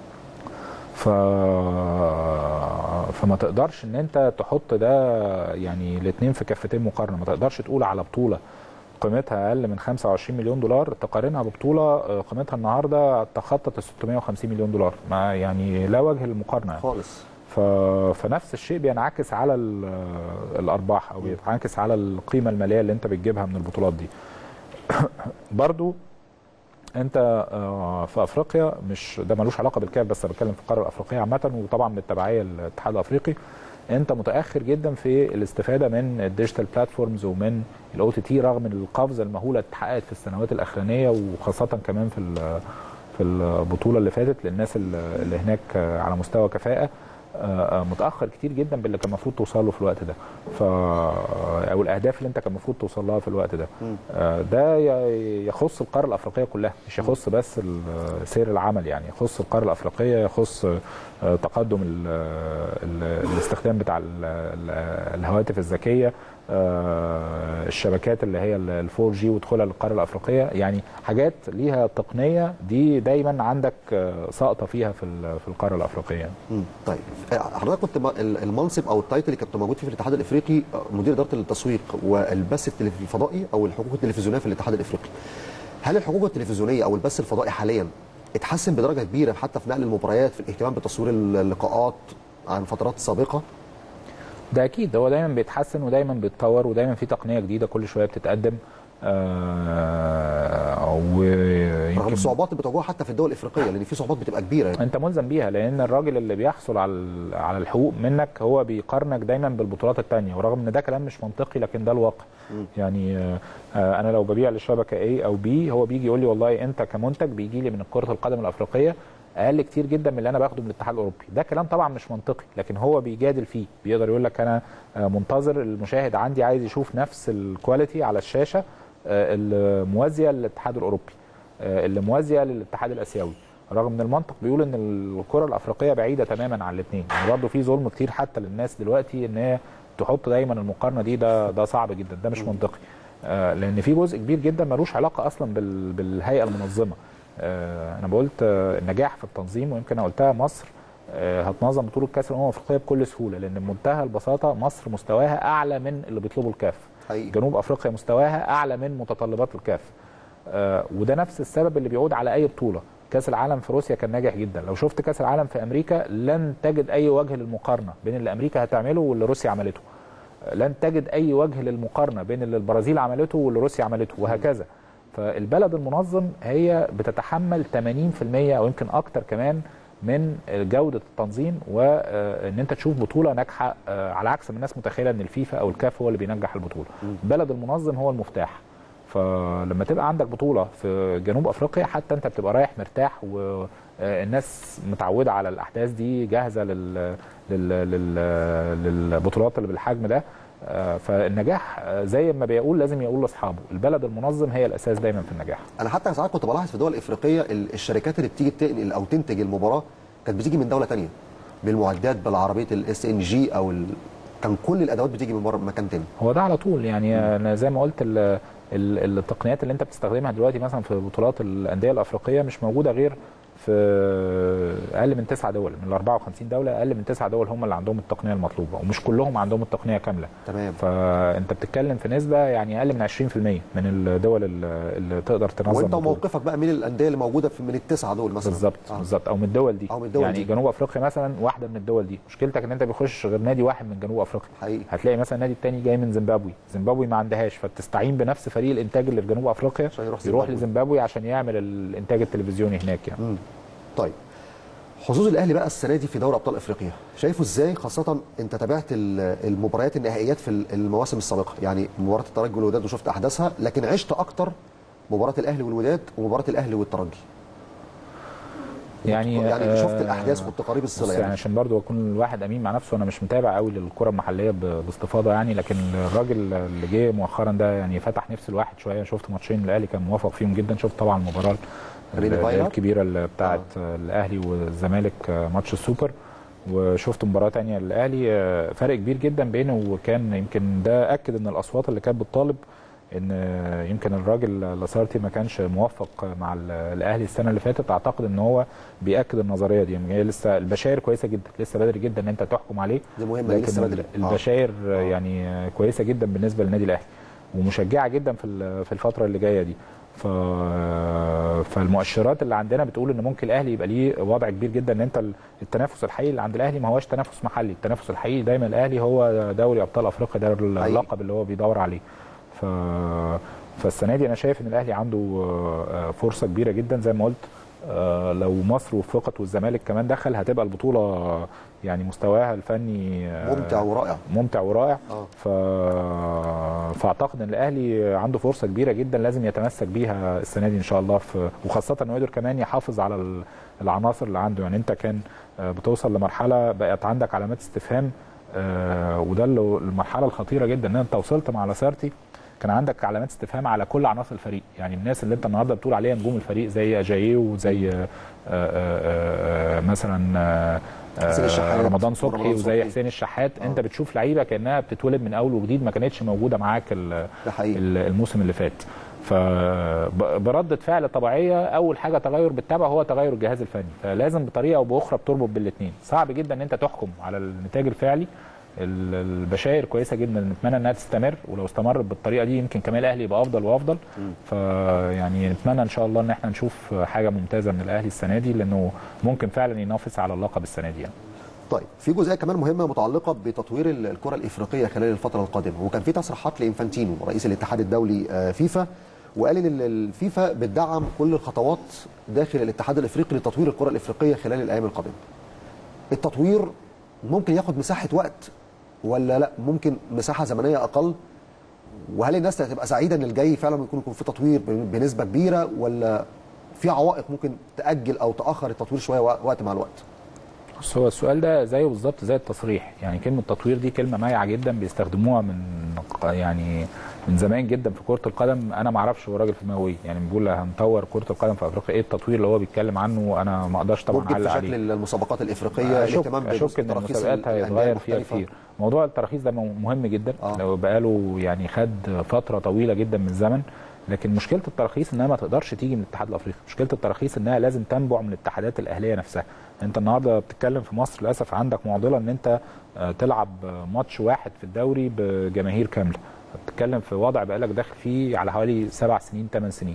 فما تقدرش ان انت تحط ده يعني الاثنين في كفتين مقارنه. ما تقدرش تقول على بطوله قيمتها اقل من $25 مليون تقارنها ببطوله قيمتها النهارده تخطط $650 مليون. ما يعني لا وجه للمقارنه يعني خالص. فنفس الشيء بينعكس على الارباح او بينعكس على القيمه الماليه اللي انت بتجيبها من البطولات دي. برضو انت في افريقيا، مش ده ملوش علاقه بالكاف، بس انا بتكلم في القاره الافريقيه عامه، وطبعا بالتبعيه للاتحاد الافريقي. انت متاخر جدا في الاستفاده من الديجيتال بلاتفورمز ومن الاو تي تي، رغم القفزه المهوله اللي اتحققت في السنوات الاخرانيه، وخاصه كمان في البطوله اللي فاتت للناس اللي هناك على مستوى كفاءه. متاخر كتير جدا باللي كان المفروض توصل له في الوقت ده، او الاهداف اللي انت كان المفروض توصل لها في الوقت ده. ده يخص القاره الافريقيه كلها، مش يخص بس سير العمل، يعني يخص القاره الافريقيه، يخص تقدم الاستخدام بتاع الهواتف الذكيه، الشبكات اللي هي ال 4G ودخولها للقاره الافريقيه، يعني حاجات ليها تقنيه دي دايما عندك ساقطه فيها في القاره الافريقيه. طيب حضرتك كنت المنصب او التايتل اللي كنت موجود فيه في الاتحاد الافريقي مدير اداره التسويق والبث الفضائي او الحقوق التلفزيونيه في الاتحاد الافريقي. هل الحقوق التلفزيونيه او البث الفضائي حاليا اتحسن بدرجه كبيره حتى في نقل المباريات، في الاهتمام بتصوير اللقاءات عن فترات سابقه؟ ده اكيد، هو دايما بيتحسن ودايما بيتطور ودايما في تقنيه جديده كل شويه بتتقدم. رغم الصعوبات اللي بتواجهها حتى في الدول الافريقيه، لان في صعوبات بتبقى كبيره يعني. انت ملزم بيها، لان الراجل اللي بيحصل على الحقوق منك هو بيقارنك دايما بالبطولات الثانيه، ورغم ان ده كلام مش منطقي لكن ده الواقع. يعني انا لو ببيع للشبكه A او B، هو بيجي يقول لي والله انت كمنتج بيجي لي من كره القدم الافريقيه اقل كتير جدا من اللي انا باخده من الاتحاد الاوروبي. ده كلام طبعا مش منطقي، لكن هو بيجادل فيه، بيقدر يقول لك انا منتظر المشاهد عندي عايز يشوف نفس الكواليتي على الشاشه الموازيه للاتحاد الاوروبي، اللي موازيه للاتحاد الاسيوي، رغم ان المنطق بيقول ان الكره الافريقيه بعيده تماما عن الاثنين. يعني برضه في ظلم كتير حتى للناس دلوقتي ان هي تحط دايما المقارنه دي، ده صعب جدا، ده مش منطقي. لان في جزء كبير جدا ملوش علاقه اصلا بالهيئه المنظمه. انا قلت النجاح في التنظيم، ويمكن انا قلتها مصر هتنظم بطوله كاس الامم الافريقيه بكل سهوله، لان بمنتهى البساطه مصر مستواها اعلى من اللي بيطلبه الكاف. جنوب افريقيا مستواها اعلى من متطلبات الكاف. وده نفس السبب اللي بيعود على اي بطوله. كاس العالم في روسيا كان ناجح جدا، لو شفت كاس العالم في امريكا لن تجد اي وجه للمقارنه بين اللي امريكا هتعمله واللي روسيا عملته. لن تجد اي وجه للمقارنه بين اللي البرازيل عملته واللي روسيا عملته، وهكذا. فالبلد المنظم هي بتتحمل 80% او يمكن اكتر كمان من جوده التنظيم، وان انت تشوف بطوله ناجحه، على عكس ما الناس متخيله ان الفيفا او الكاف هو اللي بينجح البطوله. البلد المنظم هو المفتاح. فلما تبقى عندك بطوله في جنوب افريقيا حتى انت بتبقى رايح مرتاح، والناس متعوده على الاحداث دي، جاهزه للبطولات اللي بالحجم ده. فالنجاح زي ما بيقول لازم يقول لاصحابه، البلد المنظم هي الاساس دايما في النجاح. انا حتى ساعات كنت بلاحظ في دول افريقيه الشركات اللي بتيجي تنقل او تنتج المباراه كانت بتيجي من دوله ثانيه، بالمعدات، بالعربيه الSNG او كان كل الادوات بتيجي من مكان ثاني. هو ده على طول، يعني انا زي ما قلت التقنيات اللي انت بتستخدمها دلوقتي مثلا في بطولات الانديه الافريقيه مش موجوده غير في اقل من 9 دول من ال 54 دوله. اقل من 9 دول هم اللي عندهم التقنيه المطلوبه، ومش كلهم عندهم التقنيه كامله. تمام. فانت بتتكلم في نسبه يعني اقل من 20% من الدول اللي تقدر تنظم. وانت موقفك بقى من الانديه اللي موجوده من التسعه دول مثلا؟ بالظبط او من الدول دي. أو من الدول يعني دي. جنوب افريقيا مثلا واحده من الدول دي، مشكلتك ان انت بيخش غير نادي واحد من جنوب افريقيا حقيقي. هتلاقي مثلا النادي الثاني جاي من زيمبابوي ما عندهاش، فتستعين بنفس فريق الانتاج اللي في جنوب افريقيا يروح لزيمبابوي عشان يعمل الانتاج التلفزيوني هناك يعني. طيب حظوظ الاهلي بقى السنه دي في دوري ابطال افريقيا شايفه ازاي؟ خاصه انت تابعت المباريات النهائيات في المواسم السابقه، يعني مباراه الترجي والوداد وشفت احداثها، لكن عشت اكتر مباراه الاهلي والوداد ومباراه الاهلي والترجي. يعني شفت الاحداث والتقارير الصله يعني عشان برضو اكون الواحد امين مع نفسه، انا مش متابع قوي للكره المحليه باستفاضه يعني، لكن الراجل اللي جه مؤخرا ده يعني فتح نفس الواحد شويه. شفت ماتشين الاهلي كان موافق فيهم جدا، شفت طبعا المباراه الكبيره اللي بتاعت الاهلي والزمالك ماتش السوبر، وشفت مباراه ثانيه للاهلي فرق كبير جدا بينه، وكان يمكن ده اكد ان الاصوات اللي كانت بتطالب ان يمكن الراجل لاسارتي ما كانش موفق مع الاهلي السنه اللي فاتت. اعتقد ان هو بياكد النظريه دي. يعني لسه البشاير كويسه جدا، لسه بدري جدا ان انت تحكم عليه، دي مهمه، لكن لسه بدري. البشاير يعني كويسه جدا بالنسبه للنادي الاهلي، ومشجعه جدا في الفتره اللي جايه دي. فالمؤشرات اللي عندنا بتقول ان ممكن الاهلي يبقى ليه وضع كبير جدا، ان انت التنافس الحقيقي اللي عند الاهلي ما هوش تنافس محلي، التنافس الحقيقي دايما الاهلي هو دوري ابطال افريقيا، ده اللقب اللي هو بيدور عليه. فالسنه دي انا شايف ان الاهلي عنده فرصه كبيره جدا زي ما قلت. لو مصر وفقت والزمالك كمان دخل هتبقى البطوله يعني مستواها الفني ممتع ورائع. فاعتقد ان الاهلي عنده فرصه كبيره جدا لازم يتمسك بيها السنه دي ان شاء الله، وخاصه انه يقدر كمان يحافظ على العناصر اللي عنده. يعني انت كان بتوصل لمرحله بقت عندك علامات استفهام، وده المرحله الخطيره جدا ان انت وصلت مع لاسارتي كان عندك علامات استفهام على كل عناصر الفريق. يعني الناس اللي انت النهارده بتقول عليها نجوم الفريق زي اجاييه وزي مثلا رمضان صبحي وزي حسين الشحات، انت بتشوف لعيبه كانها بتتولد من اول وجديد ما كانتش موجوده معاك الموسم اللي فات. فبردة فعل طبيعيه اول حاجه تغير بالتبع هو تغير الجهاز الفني، فلازم بطريقه او باخرى بتربط بالاثنين. صعب جدا ان انت تحكم على النتاج الفعلي. البشاير كويسه جدا، نتمنى انها تستمر، ولو استمرت بالطريقه دي يمكن كمان الاهلي يبقى افضل وافضل. فيعني نتمنى ان شاء الله ان احنا نشوف حاجه ممتازه من الاهلي السنه دي، لانه ممكن فعلا ينافس على اللقب السنه دي يعني. طيب في جزئيه كمان مهمه متعلقه بتطوير الكره الافريقيه خلال الفتره القادمه، وكان في تصريحات لانفانتينو رئيس الاتحاد الدولي فيفا، وقال ان الفيفا بتدعم كل الخطوات داخل الاتحاد الافريقي لتطوير الكره الافريقيه خلال الايام القادمه. التطوير ممكن ياخد مساحه وقت ولا لا ممكن مساحه زمنيه اقل؟ وهل الناس هتبقى سعيده ان الجاي فعلا يكون في تطوير بنسبه كبيره، ولا في عوائق ممكن تاجل او تاخر التطوير شويه وقت مع الوقت؟ بص، هو السؤال ده زيه بالظبط زي التصريح. يعني كلمه تطوير دي كلمه مايعه جدا بيستخدموها من زمان جدا في كره القدم. انا ما اعرفش هو راجل في دماغه ايه، يعني بيقول هنطور كره القدم في افريقيا، ايه التطوير اللي هو بيتكلم عنه؟ انا ما اقدرش طبعا اعلق عليه. في شكل المسابقات الافريقيه الاهتمام اشك ان المسابقات هيتغير فيها كتير. موضوع التراخيص ده مهم جدا. لو بقاله يعني خد فتره طويله جدا من الزمن، لكن مشكله التراخيص انها ما تقدرش تيجي من الاتحاد الافريقي. مشكله التراخيص انها لازم تنبع من الاتحادات الاهليه نفسها. انت النهارده بتتكلم في مصر للاسف عندك معضله ان انت تلعب ماتش واحد في الدوري بجماهير كامله. بتتكلم في وضع بقالك داخل فيه على حوالي 7 سنين 8 سنين.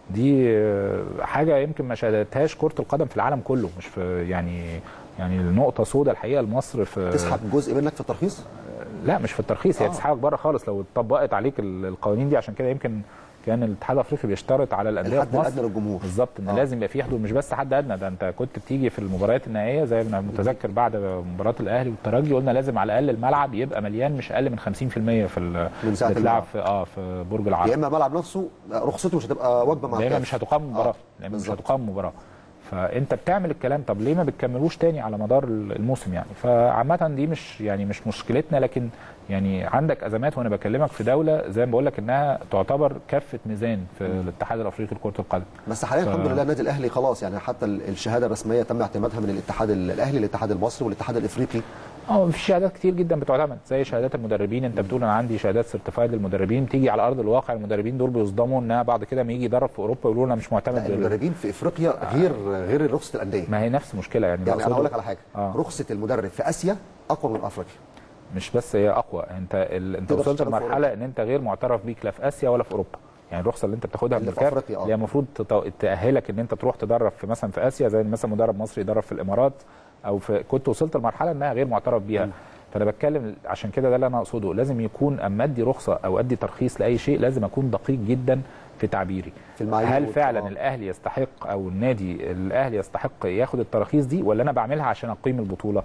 دي حاجه يمكن ما شهدتهاش كره القدم في العالم كله، مش في يعني النقطه سوداء الحقيقه لمصر. في تسحب جزء منك في الترخيص؟ لا مش في الترخيص، هي تسحبك بره خالص لو اتطبقت عليك القوانين دي. عشان كده يمكن كان الاتحاد الافريقي بيشترط على الانديه في مصر الحد الادنى للجمهور بالظبط ان لازم يبقى في حضور، مش بس حد ادنى. ده انت كنت بتيجي في المباريات النهائيه زي ما متذكر بعد مباراه الاهلي والترجي قلنا لازم على الاقل الملعب يبقى مليان مش اقل من 50% في اللي بتلعب في برج العرب. يا اما الملعب نفسه رخصته مش هتبقى واجبه مع الكاف، مش هتقام مباراه مش هتقام مباراه. فانت بتعمل الكلام، طب ليه ما بتكملوش تاني على مدار الموسم يعني؟ فعامه دي مش مشكلتنا، لكن يعني عندك ازمات. وانا بكلمك في دوله زي ما بقول لك انها تعتبر كفه ميزان في الاتحاد الافريقي لكره القدم. بس حاليا الحمد لله النادي الاهلي خلاص يعني حتى الشهاده الرسميه تم اعتمادها من الاتحاد الاهلي الاتحاد المصري والاتحاد الافريقي. في شهادات كتير جدا بتعتمد زي شهادات المدربين. انت بتقول انا عندي شهادات سيرتيفايد للمدربين، تيجي على ارض الواقع المدربين دول بيصدموا انها بعد كده ما يجي يدرب في اوروبا يقولوا انا مش معتمد. المدربين في افريقيا غير رخصه الانديه. ما هي نفس المشكله يعني انا هقول لك على حاجه. رخصه المدرب في اسيا اقوى من افريقيا. مش بس هي اقوى، انت وصلت لمرحله ان انت غير معترف بيك لا في اسيا ولا في اوروبا. يعني الرخصه اللي انت بتاخدها من الكاف اللي هي المفروض تاهلك ان انت تروح تدرب في مثلا في اسيا، زي مثلا مدرب مصري يدرب في الامارات او كنت وصلت لمرحله انها غير معترف بيها. فانا بتكلم عشان كده ده اللي انا اقصده. لازم يكون اما ادي رخصه او ادي ترخيص لاي شيء لازم اكون دقيق جدا في تعبيري. هل فعلا الاهلي يستحق او النادي الاهلي يستحق ياخد التراخيص دي، ولا انا بعملها عشان اقيم البطوله؟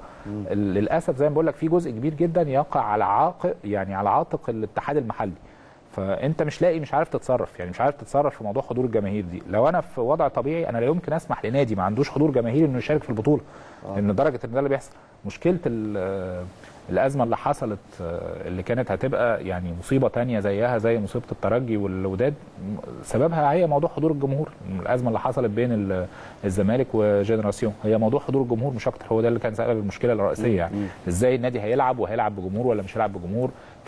للاسف زي ما بقول لك في جزء كبير جدا يقع على على عاتق الاتحاد المحلي. فانت مش عارف تتصرف، يعني مش عارف تتصرف في موضوع حضور الجماهير دي. لو انا في وضع طبيعي انا لا يمكن اسمح لنادي ما عندوش حضور جماهيري انه يشارك في البطوله، لان درجه ان ده اللي بيحصل. مشكله الازمه اللي حصلت اللي كانت هتبقى يعني مصيبه ثانيه زيها زي مصيبه الترجي والوداد، سببها هي موضوع حضور الجمهور. الازمه اللي حصلت بين الزمالك وجنراسيون هي موضوع حضور الجمهور مش اكتر. هو ده اللي كان سبب المشكله الرئيسيه. يعني ازاي النادي وهيلعب بجمهور ولا مش هيلعب بجمهور؟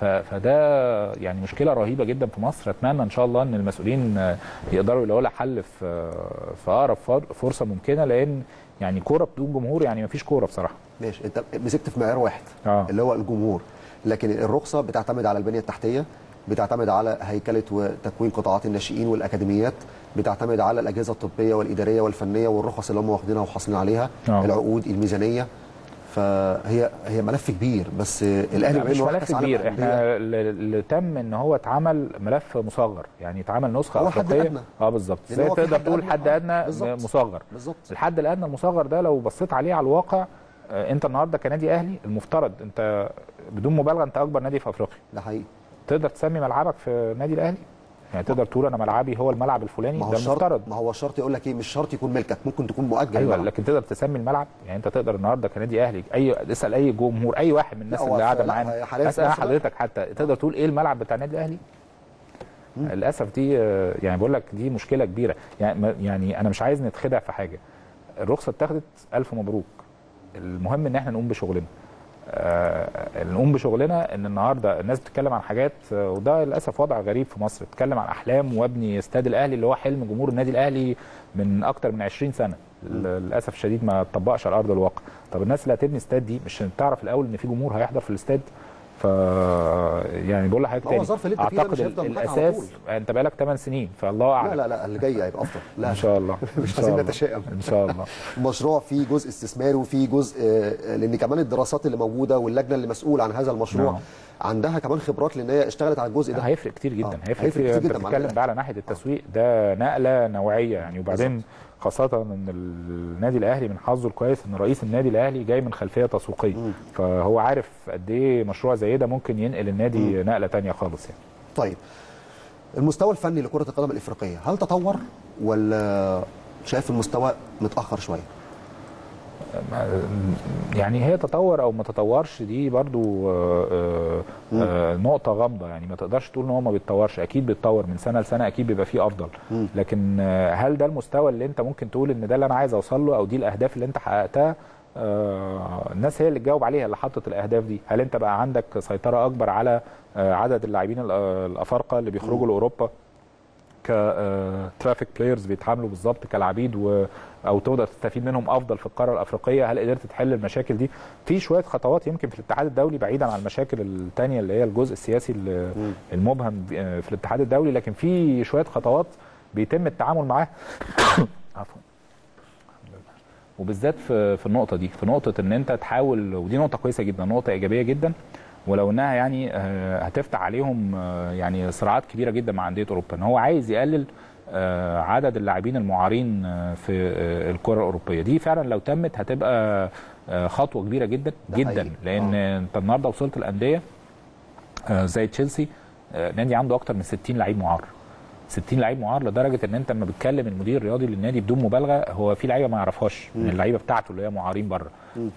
فده يعني مشكله رهيبه جدا في مصر. اتمنى ان شاء الله ان المسؤولين يقدروا يلاقوا لها حل في اقرب فرصه ممكنه، لان يعني كوره بدون جمهور يعني ما فيش كوره بصراحه. ماشي، انت مسكت في معيار واحد اللي هو الجمهور، لكن الرخصه بتعتمد على البنيه التحتيه، بتعتمد على هيكله وتكوين قطاعات الناشئين والاكاديميات، بتعتمد على الاجهزه الطبيه والاداريه والفنيه والرخص اللي هم واخدينها وحاصلين عليها، العقود، الميزانيه. فهي ملف كبير، بس الاهلي مش ملف كبير. احنا اللي تم ان هو اتعمل ملف مصغر، يعني اتعمل نسخه افريقيه. بالظبط، زي تقدر تقول حد ادنى مصغر. بالظبط. الحد الادنى المصغر ده لو بصيت عليه على الواقع، انت النهارده كنادي اهلي المفترض انت بدون مبالغه انت اكبر نادي في افريقيا. ده حقيقي. تقدر تسمي ملعبك في النادي الاهلي؟ يعني تقدر تقول انا ملعبي هو الملعب الفلاني؟ ده المفترض. ما هو الشرط يقول لك ايه، مش شرط يكون ملكك، ممكن تكون مؤجل. ايوه لكن تقدر تسمي الملعب. يعني انت تقدر النهارده كنادي اهلي اسال اي جمهور، اي واحد من الناس اللي قاعده معانا، اسال حضرتك حتى تقدر تقول ايه الملعب بتاع النادي الاهلي؟ للاسف دي يعني بقول لك دي مشكله كبيره. يعني انا مش عايز نتخدع في حاجه. الرخصه اتاخدت، الف مبروك. المهم ان احنا نقوم بشغلنا. نقوم بشغلنا. ان النهارده الناس بتتكلم عن حاجات، وده للاسف وضع غريب في مصر، بتتكلم عن احلام وابني استاد الاهلي اللي هو حلم جمهور النادي الاهلي من اكتر من 20 سنه. للاسف الشديد ما اتطبقش على ارض الواقع. طب الناس اللي هتبني استاد دي مش تعرف الاول ان في جمهور هيحضر في الاستاد؟ ف يعني بقول لحضرتك تاني، اعتقد الاساس انت بقالك 8 سنين، فالله اعلم. لا اللي جاي هيبقى افضل. لا ان شاء الله. مش عايزين نتشائم. ان شاء الله. المشروع فيه جزء استثماري وفيه جزء لان كمان الدراسات اللي موجوده واللجنه اللي مسؤوله عن هذا المشروع عندها كمان خبرات، لان هي اشتغلت على الجزء ده. هيفرق كتير جدا. هيفرق كتير جدا. بتتكلم بقى على ناحيه التسويق، ده نقله نوعيه يعني. وبعدين خاصة ان النادي الاهلي من حظه الكويس ان رئيس النادي الاهلي جاي من خلفية تسويقية، فهو عارف قد ايه مشروع زي ده ممكن ينقل النادي نقلة تانية خالص يعني. طيب المستوى الفني لكرة القدم الافريقية هل تطور ولا شايف المستوى متأخر شوية؟ يعني هي تطور او ما تطورش دي برضو نقطة غامضة. يعني ما تقدرش تقول ان هو ما بيتطورش، اكيد بيتطور من سنة لسنة، اكيد بيبقى فيه افضل. لكن هل ده المستوى اللي انت ممكن تقول ان ده اللي انا عايز اوصل له، او دي الاهداف اللي انت حققتها؟ الناس هي اللي تجاوب عليها، اللي حطت الاهداف دي. هل انت بقى عندك سيطرة اكبر على عدد اللاعبين الافارقة اللي بيخرجوا لاوروبا كترافيك بلايرز بيتعاملوا بالظبط كالعبيد، او تقدر تستفيد منهم افضل في القاره الافريقيه؟ هل قدرت تحل المشاكل دي؟ في شويه خطوات يمكن في الاتحاد الدولي بعيدا عن المشاكل الثانيه اللي هي الجزء السياسي المبهم في الاتحاد الدولي، لكن في شويه خطوات بيتم التعامل معاها. عفوا. وبالذات في النقطه دي، في نقطه ان انت تحاول، ودي نقطه كويسه جدا، نقطه ايجابيه جدا، ولو انها يعني هتفتح عليهم يعني صراعات كبيره جدا مع انديه اوروبا، ان هو عايز يقلل عدد اللاعبين المعارين في الكره الاوروبيه. دي فعلا لو تمت هتبقى خطوه كبيره جدا جدا، لان انت النهارده وصلت الانديه زي تشيلسي، نادي عنده اكتر من 60 لعيب معار. 60 لعيب معار لدرجه ان انت لما بتكلم المدير الرياضي للنادي بدون مبالغه، هو في لعيبه ما يعرفهاش من اللعيبه بتاعته اللي هي معارين بره.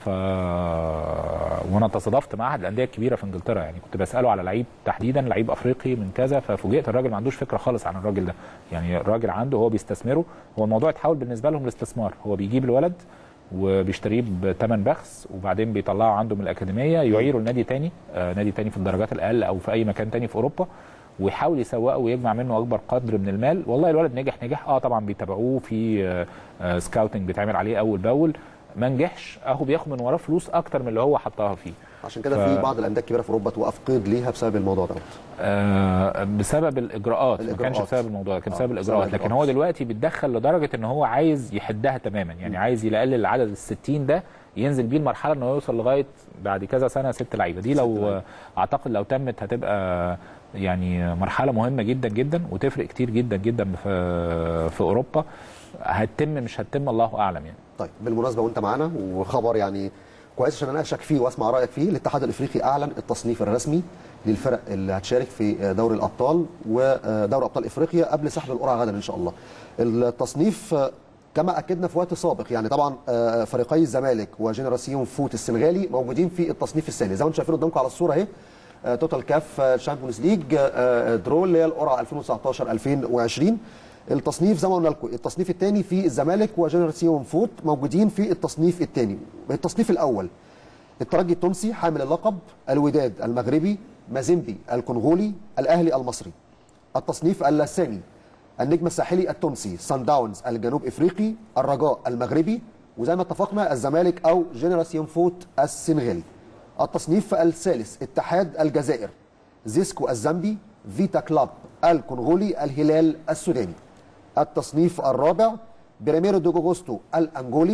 وانا تصادفت مع احد الانديه الكبيره في انجلترا، يعني كنت بساله على لعيب تحديدا، لعيب افريقي من كذا، ففوجئت الراجل ما عندوش فكره خالص عن الراجل ده. يعني الراجل عنده، هو بيستثمره، هو الموضوع اتحول بالنسبه لهم لاستثمار. هو بيجيب الولد وبيشتريه بثمن بخس، وبعدين بيطلعه عنده من الاكاديميه يعيره لنادي تاني، نادي تاني في الدرجات الاقل او في اي مكان تاني في اوروبا، ويحاول يسوقه ويجمع منه اكبر قدر من المال. والله الولد نجح طبعا بيتابعوه في سكاوتنج بيتعمل عليه اول باول، ما نجحش اهو بياخد من وراه فلوس اكتر من اللي هو حطها فيه. عشان كده في بعض الانديه الكبيره في اوروبا توقف قيد ليها بسبب الموضوع دوت. بسبب الاجراءات، ما كانش بسبب الموضوع، كان بسبب الاجراءات. لكن هو دلوقتي بيتدخل لدرجه ان هو عايز يحدها تماما، يعني عايز يقلل عدد ال60 ده، ينزل بيه المرحله ان هو يوصل لغايه بعد كذا سنه 6 لعيبه. دي لو اعتقد لو تمت هتبقى يعني مرحله مهمه جدا جدا، وتفرق كتير جدا جدا في اوروبا. هتتم مش هتتم الله اعلم يعني. طيب بالمناسبه وانت معانا، وخبر يعني كويس عشان اناقشك فيه واسمع رايك فيه، الاتحاد الافريقي اعلن التصنيف الرسمي للفرق اللي هتشارك في دوري الابطال ودوري ابطال افريقيا قبل سحب القرعه غدا ان شاء الله. التصنيف كما اكدنا في وقت سابق، يعني طبعا فريقي الزمالك وجينيراسيون فوت السنغالي موجودين في التصنيف الثاني زي ما انتم شايفين قدامكم على الصوره اهي. توتال كاف شامبيونز ليج درو اللي هي القرعه 2019 2020. التصنيف زي ما قلنا لكم، التصنيف الثاني في الزمالك وجينيراسيون فوت موجودين في التصنيف الثاني. التصنيف الاول الترجي التونسي حامل اللقب، الوداد المغربي، مازيمبي الكونغولي، الاهلي المصري. التصنيف الثاني النجم الساحلي التونسي، سان داونز الجنوب افريقي، الرجاء المغربي، وزي ما اتفقنا الزمالك او جينيراسيون فوت السنغالي. التصنيف الثالث اتحاد الجزائر، زيسكو الزامبي، فيتا كلاب الكونغولي، الهلال السوداني. التصنيف الرابع بريميرو دو جوجوستو الانجولي،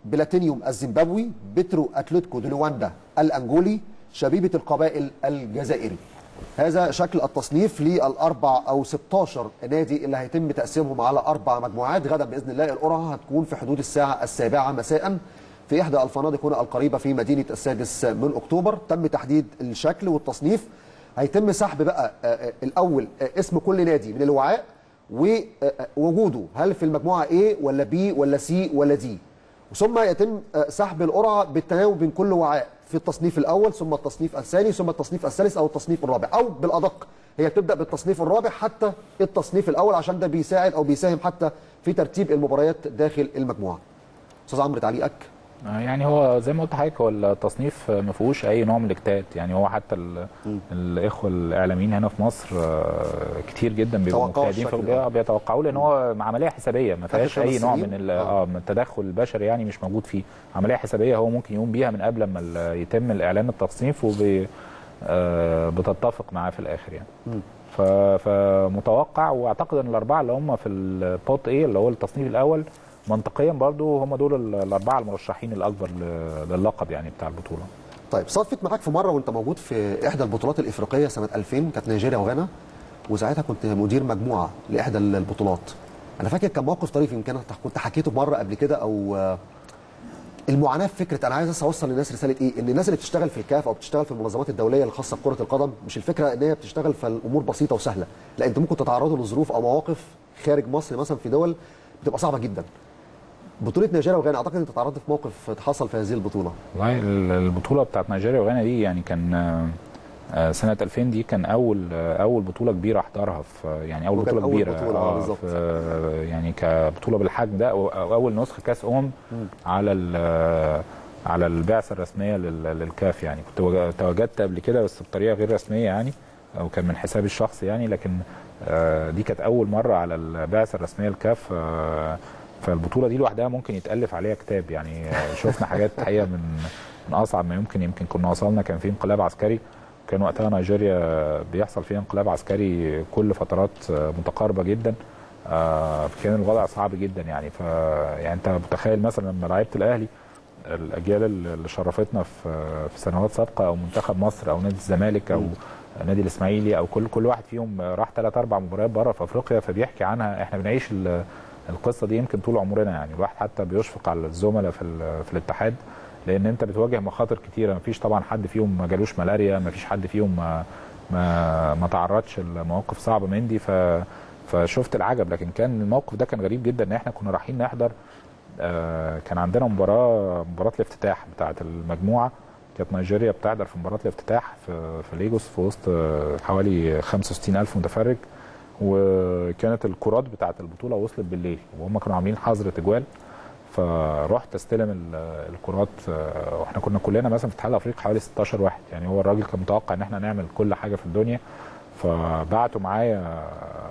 بلاتينيوم الزيمبابوي، بترو اتلتيكو دي لواندا الانجولي، شبيبه القبائل الجزائري. هذا شكل التصنيف للاربع او 16 نادي اللي هيتم تقسيمهم على 4 مجموعات. غدا باذن الله القرعه هتكون في حدود الساعه 7 مساء في احدى الفنادق هنا القريبه في مدينه السادس من اكتوبر. تم تحديد الشكل والتصنيف. هيتم سحب بقى الاول اسم كل نادي من الوعاء ووجوده هل في المجموعه A ولا B ولا C ولا D، ثم يتم سحب القرعه بالتناوب بين كل وعاء في التصنيف الاول ثم التصنيف الثاني ثم التصنيف الثالث او التصنيف الرابع، او بالادق هي بتبدا بالتصنيف الرابع حتى التصنيف الاول، عشان ده بيساعد او بيساهم حتى في ترتيب المباريات داخل المجموعه. استاذ عمرو تعليقك؟ يعني هو زي ما قلت لحضرتك، هو التصنيف ما فيهوش اي نوع من الاجتهاد. يعني هو حتى الاخوه الاعلاميين هنا في مصر كتير جدا بيبقوا مجتهدين بيتوقعوا، لان هو عمليه حسابيه ما فيهاش اي نوع من التدخل البشري، يعني مش موجود فيه. عمليه حسابيه هو ممكن يقوم بيها من قبل ما يتم الاعلان التصنيف، بتتفق معاه في الاخر يعني. فمتوقع، واعتقد ان الاربعه اللي هم في البوت ايه اللي هو التصنيف الاول منطقيا برضو هم دول الاربعه المرشحين الاكبر للقب يعني بتاع البطوله. طيب صدفت معاك في مره وانت موجود في احدى البطولات الافريقيه سنه 2000، كانت نيجيريا وغانا، وساعتها كنت مدير مجموعه لاحدى البطولات. انا فاكر كان موقف طريف، يمكن كنت حكيته مره قبل كده، او المعاناه في فكره، انا عايز اوصل للناس رساله ايه؟ ان الناس اللي بتشتغل في الكاف او بتشتغل في المنظمات الدوليه الخاصه بكره القدم، مش الفكره ان هي بتشتغل فالامور بسيطه وسهله، لا انتوا ممكن تتعرضوا لظروف او مواقف خارج مصر مثلا في دول بتبقى صعبه جدا. بطوله نيجيريا وغانا اعتقد انت تعرضت في موقف حصل في هذه البطوله. والله البطوله بتاعت نيجيريا وغانا دي يعني كان سنه 2000 دي كان اول بطوله كبيره احضرها، في يعني اول بطوله كبيره بالظبط يعني كبطوله بالحجم ده، واول نسخه كاس على البعثه الرسميه للكاف. يعني كنت تواجدت قبل كده بس بطريقه غير رسميه يعني، او كان من حسابي الشخصي يعني، لكن دي كانت اول مره على البعثه الرسميه للكاف. فالبطوله دي لوحدها ممكن يتالف عليها كتاب يعني. شفنا حاجات حقيقه من اصعب ما يمكن كنا وصلنا. كان في انقلاب عسكري، كان وقتها نيجيريا بيحصل فيها انقلاب عسكري كل فترات متقاربه جدا. كان الوضع صعب جدا يعني. يعني انت متخيل مثلا لما لعيبه الاهلي، الاجيال اللي شرفتنا في سنوات سابقه، او منتخب مصر او نادي الزمالك او نادي الاسماعيلي، او كل واحد فيهم راح 3-4 مباريات بره في افريقيا، فبيحكي عنها. احنا بنعيش القصه دي يمكن طول عمرنا يعني. الواحد حتى بيشفق على الزملاء في الاتحاد، لان انت بتواجه مخاطر كتيره. مفيش طبعا حد فيهم ما جالوش ملاريا، مفيش حد فيهم ما تعرضش لمواقف صعبه من دي. فشفت العجب. لكن كان الموقف ده كان غريب جدا، ان احنا كنا رايحين نحضر. كان عندنا مباراه الافتتاح بتاعه المجموعه، كانت نيجيريا بتحضر في مباراه الافتتاح في ليجوس في وسط حوالي 65,000 متفرج. وكانت الكرات بتاعه البطوله وصلت بالليل، وهم كانوا عاملين حظر تجوال. فرحت استلم الكرات، واحنا كنا كلنا مثلا في الاتحاد الافريقي حوالي 16 واحد يعني. هو الراجل كان متوقع ان احنا نعمل كل حاجه في الدنيا، فبعتوا معايا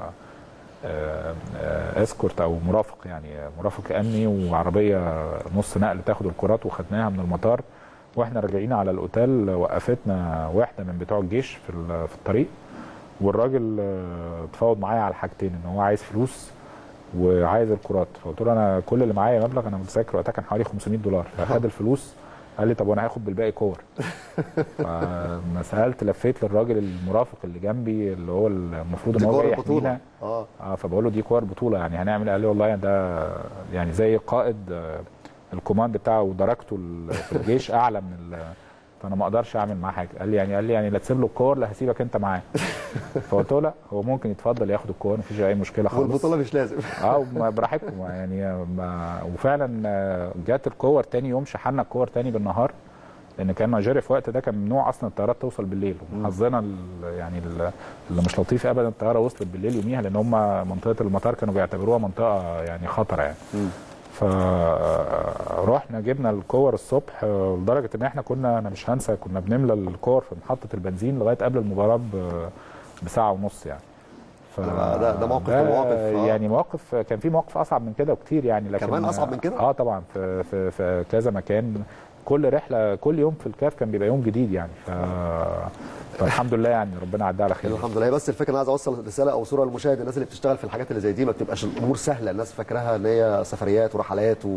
اسكورت او مرافق يعني، مرافق امني وعربيه نص نقل تاخد الكرات، وخدناها من المطار. واحنا راجعين على الاوتيل وقفتنا واحده من بتوع الجيش في الطريق، والراجل اتفاوض معايا على حاجتين، ان هو عايز فلوس وعايز الكرات. فقلت له انا كل اللي معايا مبلغ، انا متذكر وقتها كان حوالي $500. فخد الفلوس، قال لي طب وانا هاخد بالباقي كور. فما سالت، لفيت للراجل المرافق اللي جنبي اللي هو المفروض ان هو جاي يحمينا. فبقول له دي كور بطوله يعني هنعمل. قال لي والله ده يعني زي قائد الكوماند بتاعه ودرجته في الجيش اعلى من فانا ما اقدرش اعمل معاه حاجه. قال لي يعني لا تسيب له الكور لا هسيبك انت معاه. فقلت له لا، هو ممكن يتفضل ياخد الكور، مفيش اي مشكله خالص، والبطوله مش لازم. براحتكم يعني. وفعلا جات الكور تاني يوم، شحنا الكور تاني بالنهار، لان كان نيجيريا في الوقت ده كان ممنوع اصلا الطيارات توصل بالليل. وحظنا يعني اللي مش لطيف ابدا، الطياره وصلت بالليل يوميها، لان هم منطقه المطار كانوا بيعتبروها منطقه يعني خطر يعني. فرحنا جبنا الكور الصبح، لدرجه ان احنا انا مش هنسى، كنا بنملى الكور في محطه البنزين لغايه قبل المباراه بساعه ونص يعني. ده موقف من المواقف يعني مواقف، كان في مواقف اصعب من كده وكتير يعني. لكن كمان اصعب من كده؟ طبعا في كذا مكان. كل رحله كل يوم في الكاف كان بيبقى يوم جديد يعني. فالحمد لله يعني ربنا عدى على خير. الحمد لله. بس الفكره انا عايز اوصل رساله او صوره للمشاهد، الناس اللي بتشتغل في الحاجات اللي زي دي ما بتبقاش الامور سهله. الناس فاكراها ان هي سفريات ورحلات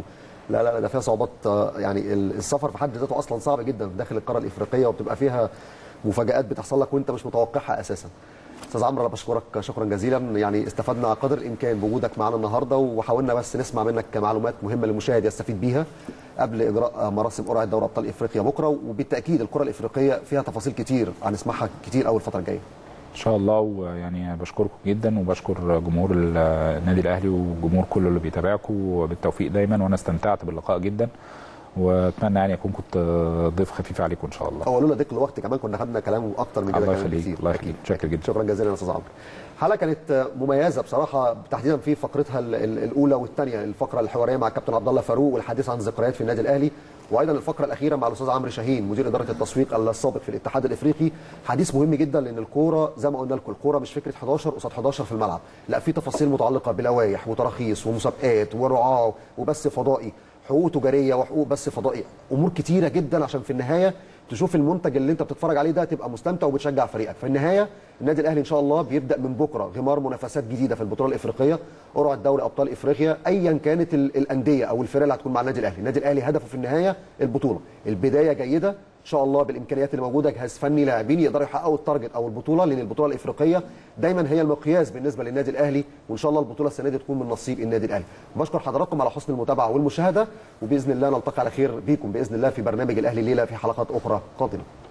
لا لا لا، ده فيها صعوبات. يعني السفر في حد ذاته اصلا صعب جدا داخل القاره الافريقيه، وبتبقى فيها مفاجآت بتحصل لك وانت مش متوقعها اساسا. استاذ عمرو، انا بشكرك شكرا جزيلا، يعني استفدنا قدر الامكان بوجودك معنا النهارده، وحاولنا بس نسمع منك معلومات مهمه للمشاهد يستفيد بيها قبل اجراء مراسم قرعه دوري ابطال افريقيا بكره. وبالتاكيد الكره الافريقيه فيها تفاصيل كتير هنسمعها كتير اول الفتره الجايه ان شاء الله. ويعني بشكركم جدا، وبشكر جمهور النادي الاهلي وجمهور كله اللي بيتابعكم بالتوفيق دايما، وانا استمتعت باللقاء جدا، واتمنى يعني اكون كنت ضيف خفيف عليكم ان شاء الله. هو لولا ضيق الوقت كمان كنا خدنا كلام اكتر من كده. الله يخليك، الله يخليك، شكرا جدا. شكرا جزيلا يا استاذ عمرو. حلقه كانت مميزه بصراحه، تحديدا في فقرتها الاولى والثانيه، الفقره الحواريه مع الكابتن عبد الله فاروق والحديث عن ذكريات في النادي الاهلي، وايضا الفقره الاخيره مع الاستاذ عمرو شاهين مدير اداره التسويق السابق في الاتحاد الافريقي. حديث مهم جدا، لان الكوره زي ما قلنا لكم، الكوره مش فكره 11 قصاد 11 في الملعب، لا، في تفاصيل متعلقه بلوائح وتراخيص ومسابقات ورعاه وبث فضائي، حقوق تجاريه وحقوق بث فضائي، امور كتيره جدا عشان في النهايه تشوف المنتج اللي انت بتتفرج عليه ده تبقى مستمتع وبتشجع فريقك. في النهايه النادي الاهلي ان شاء الله بيبدا من بكره غمار منافسات جديده في البطوله الافريقيه، قرعه دوري ابطال افريقيا، ايا كانت الانديه او الفرق اللي هتكون مع النادي الاهلي. النادي الاهلي هدفه في النهايه البطوله، البدايه جيده ان شاء الله بالامكانيات اللي موجوده، جهاز فني، لاعبين يقدروا يحققوا التارجت او البطوله، لان البطوله الافريقيه دايما هي المقياس بالنسبه للنادي الاهلي، وان شاء الله البطوله السنه دي تكون من نصيب النادي الاهلي. بشكر حضراتكم على حسن المتابعه والمشاهده، وباذن الله نلتقي على خير بيكم باذن الله في برنامج الاهلي الليله في حلقات اخرى قادمه.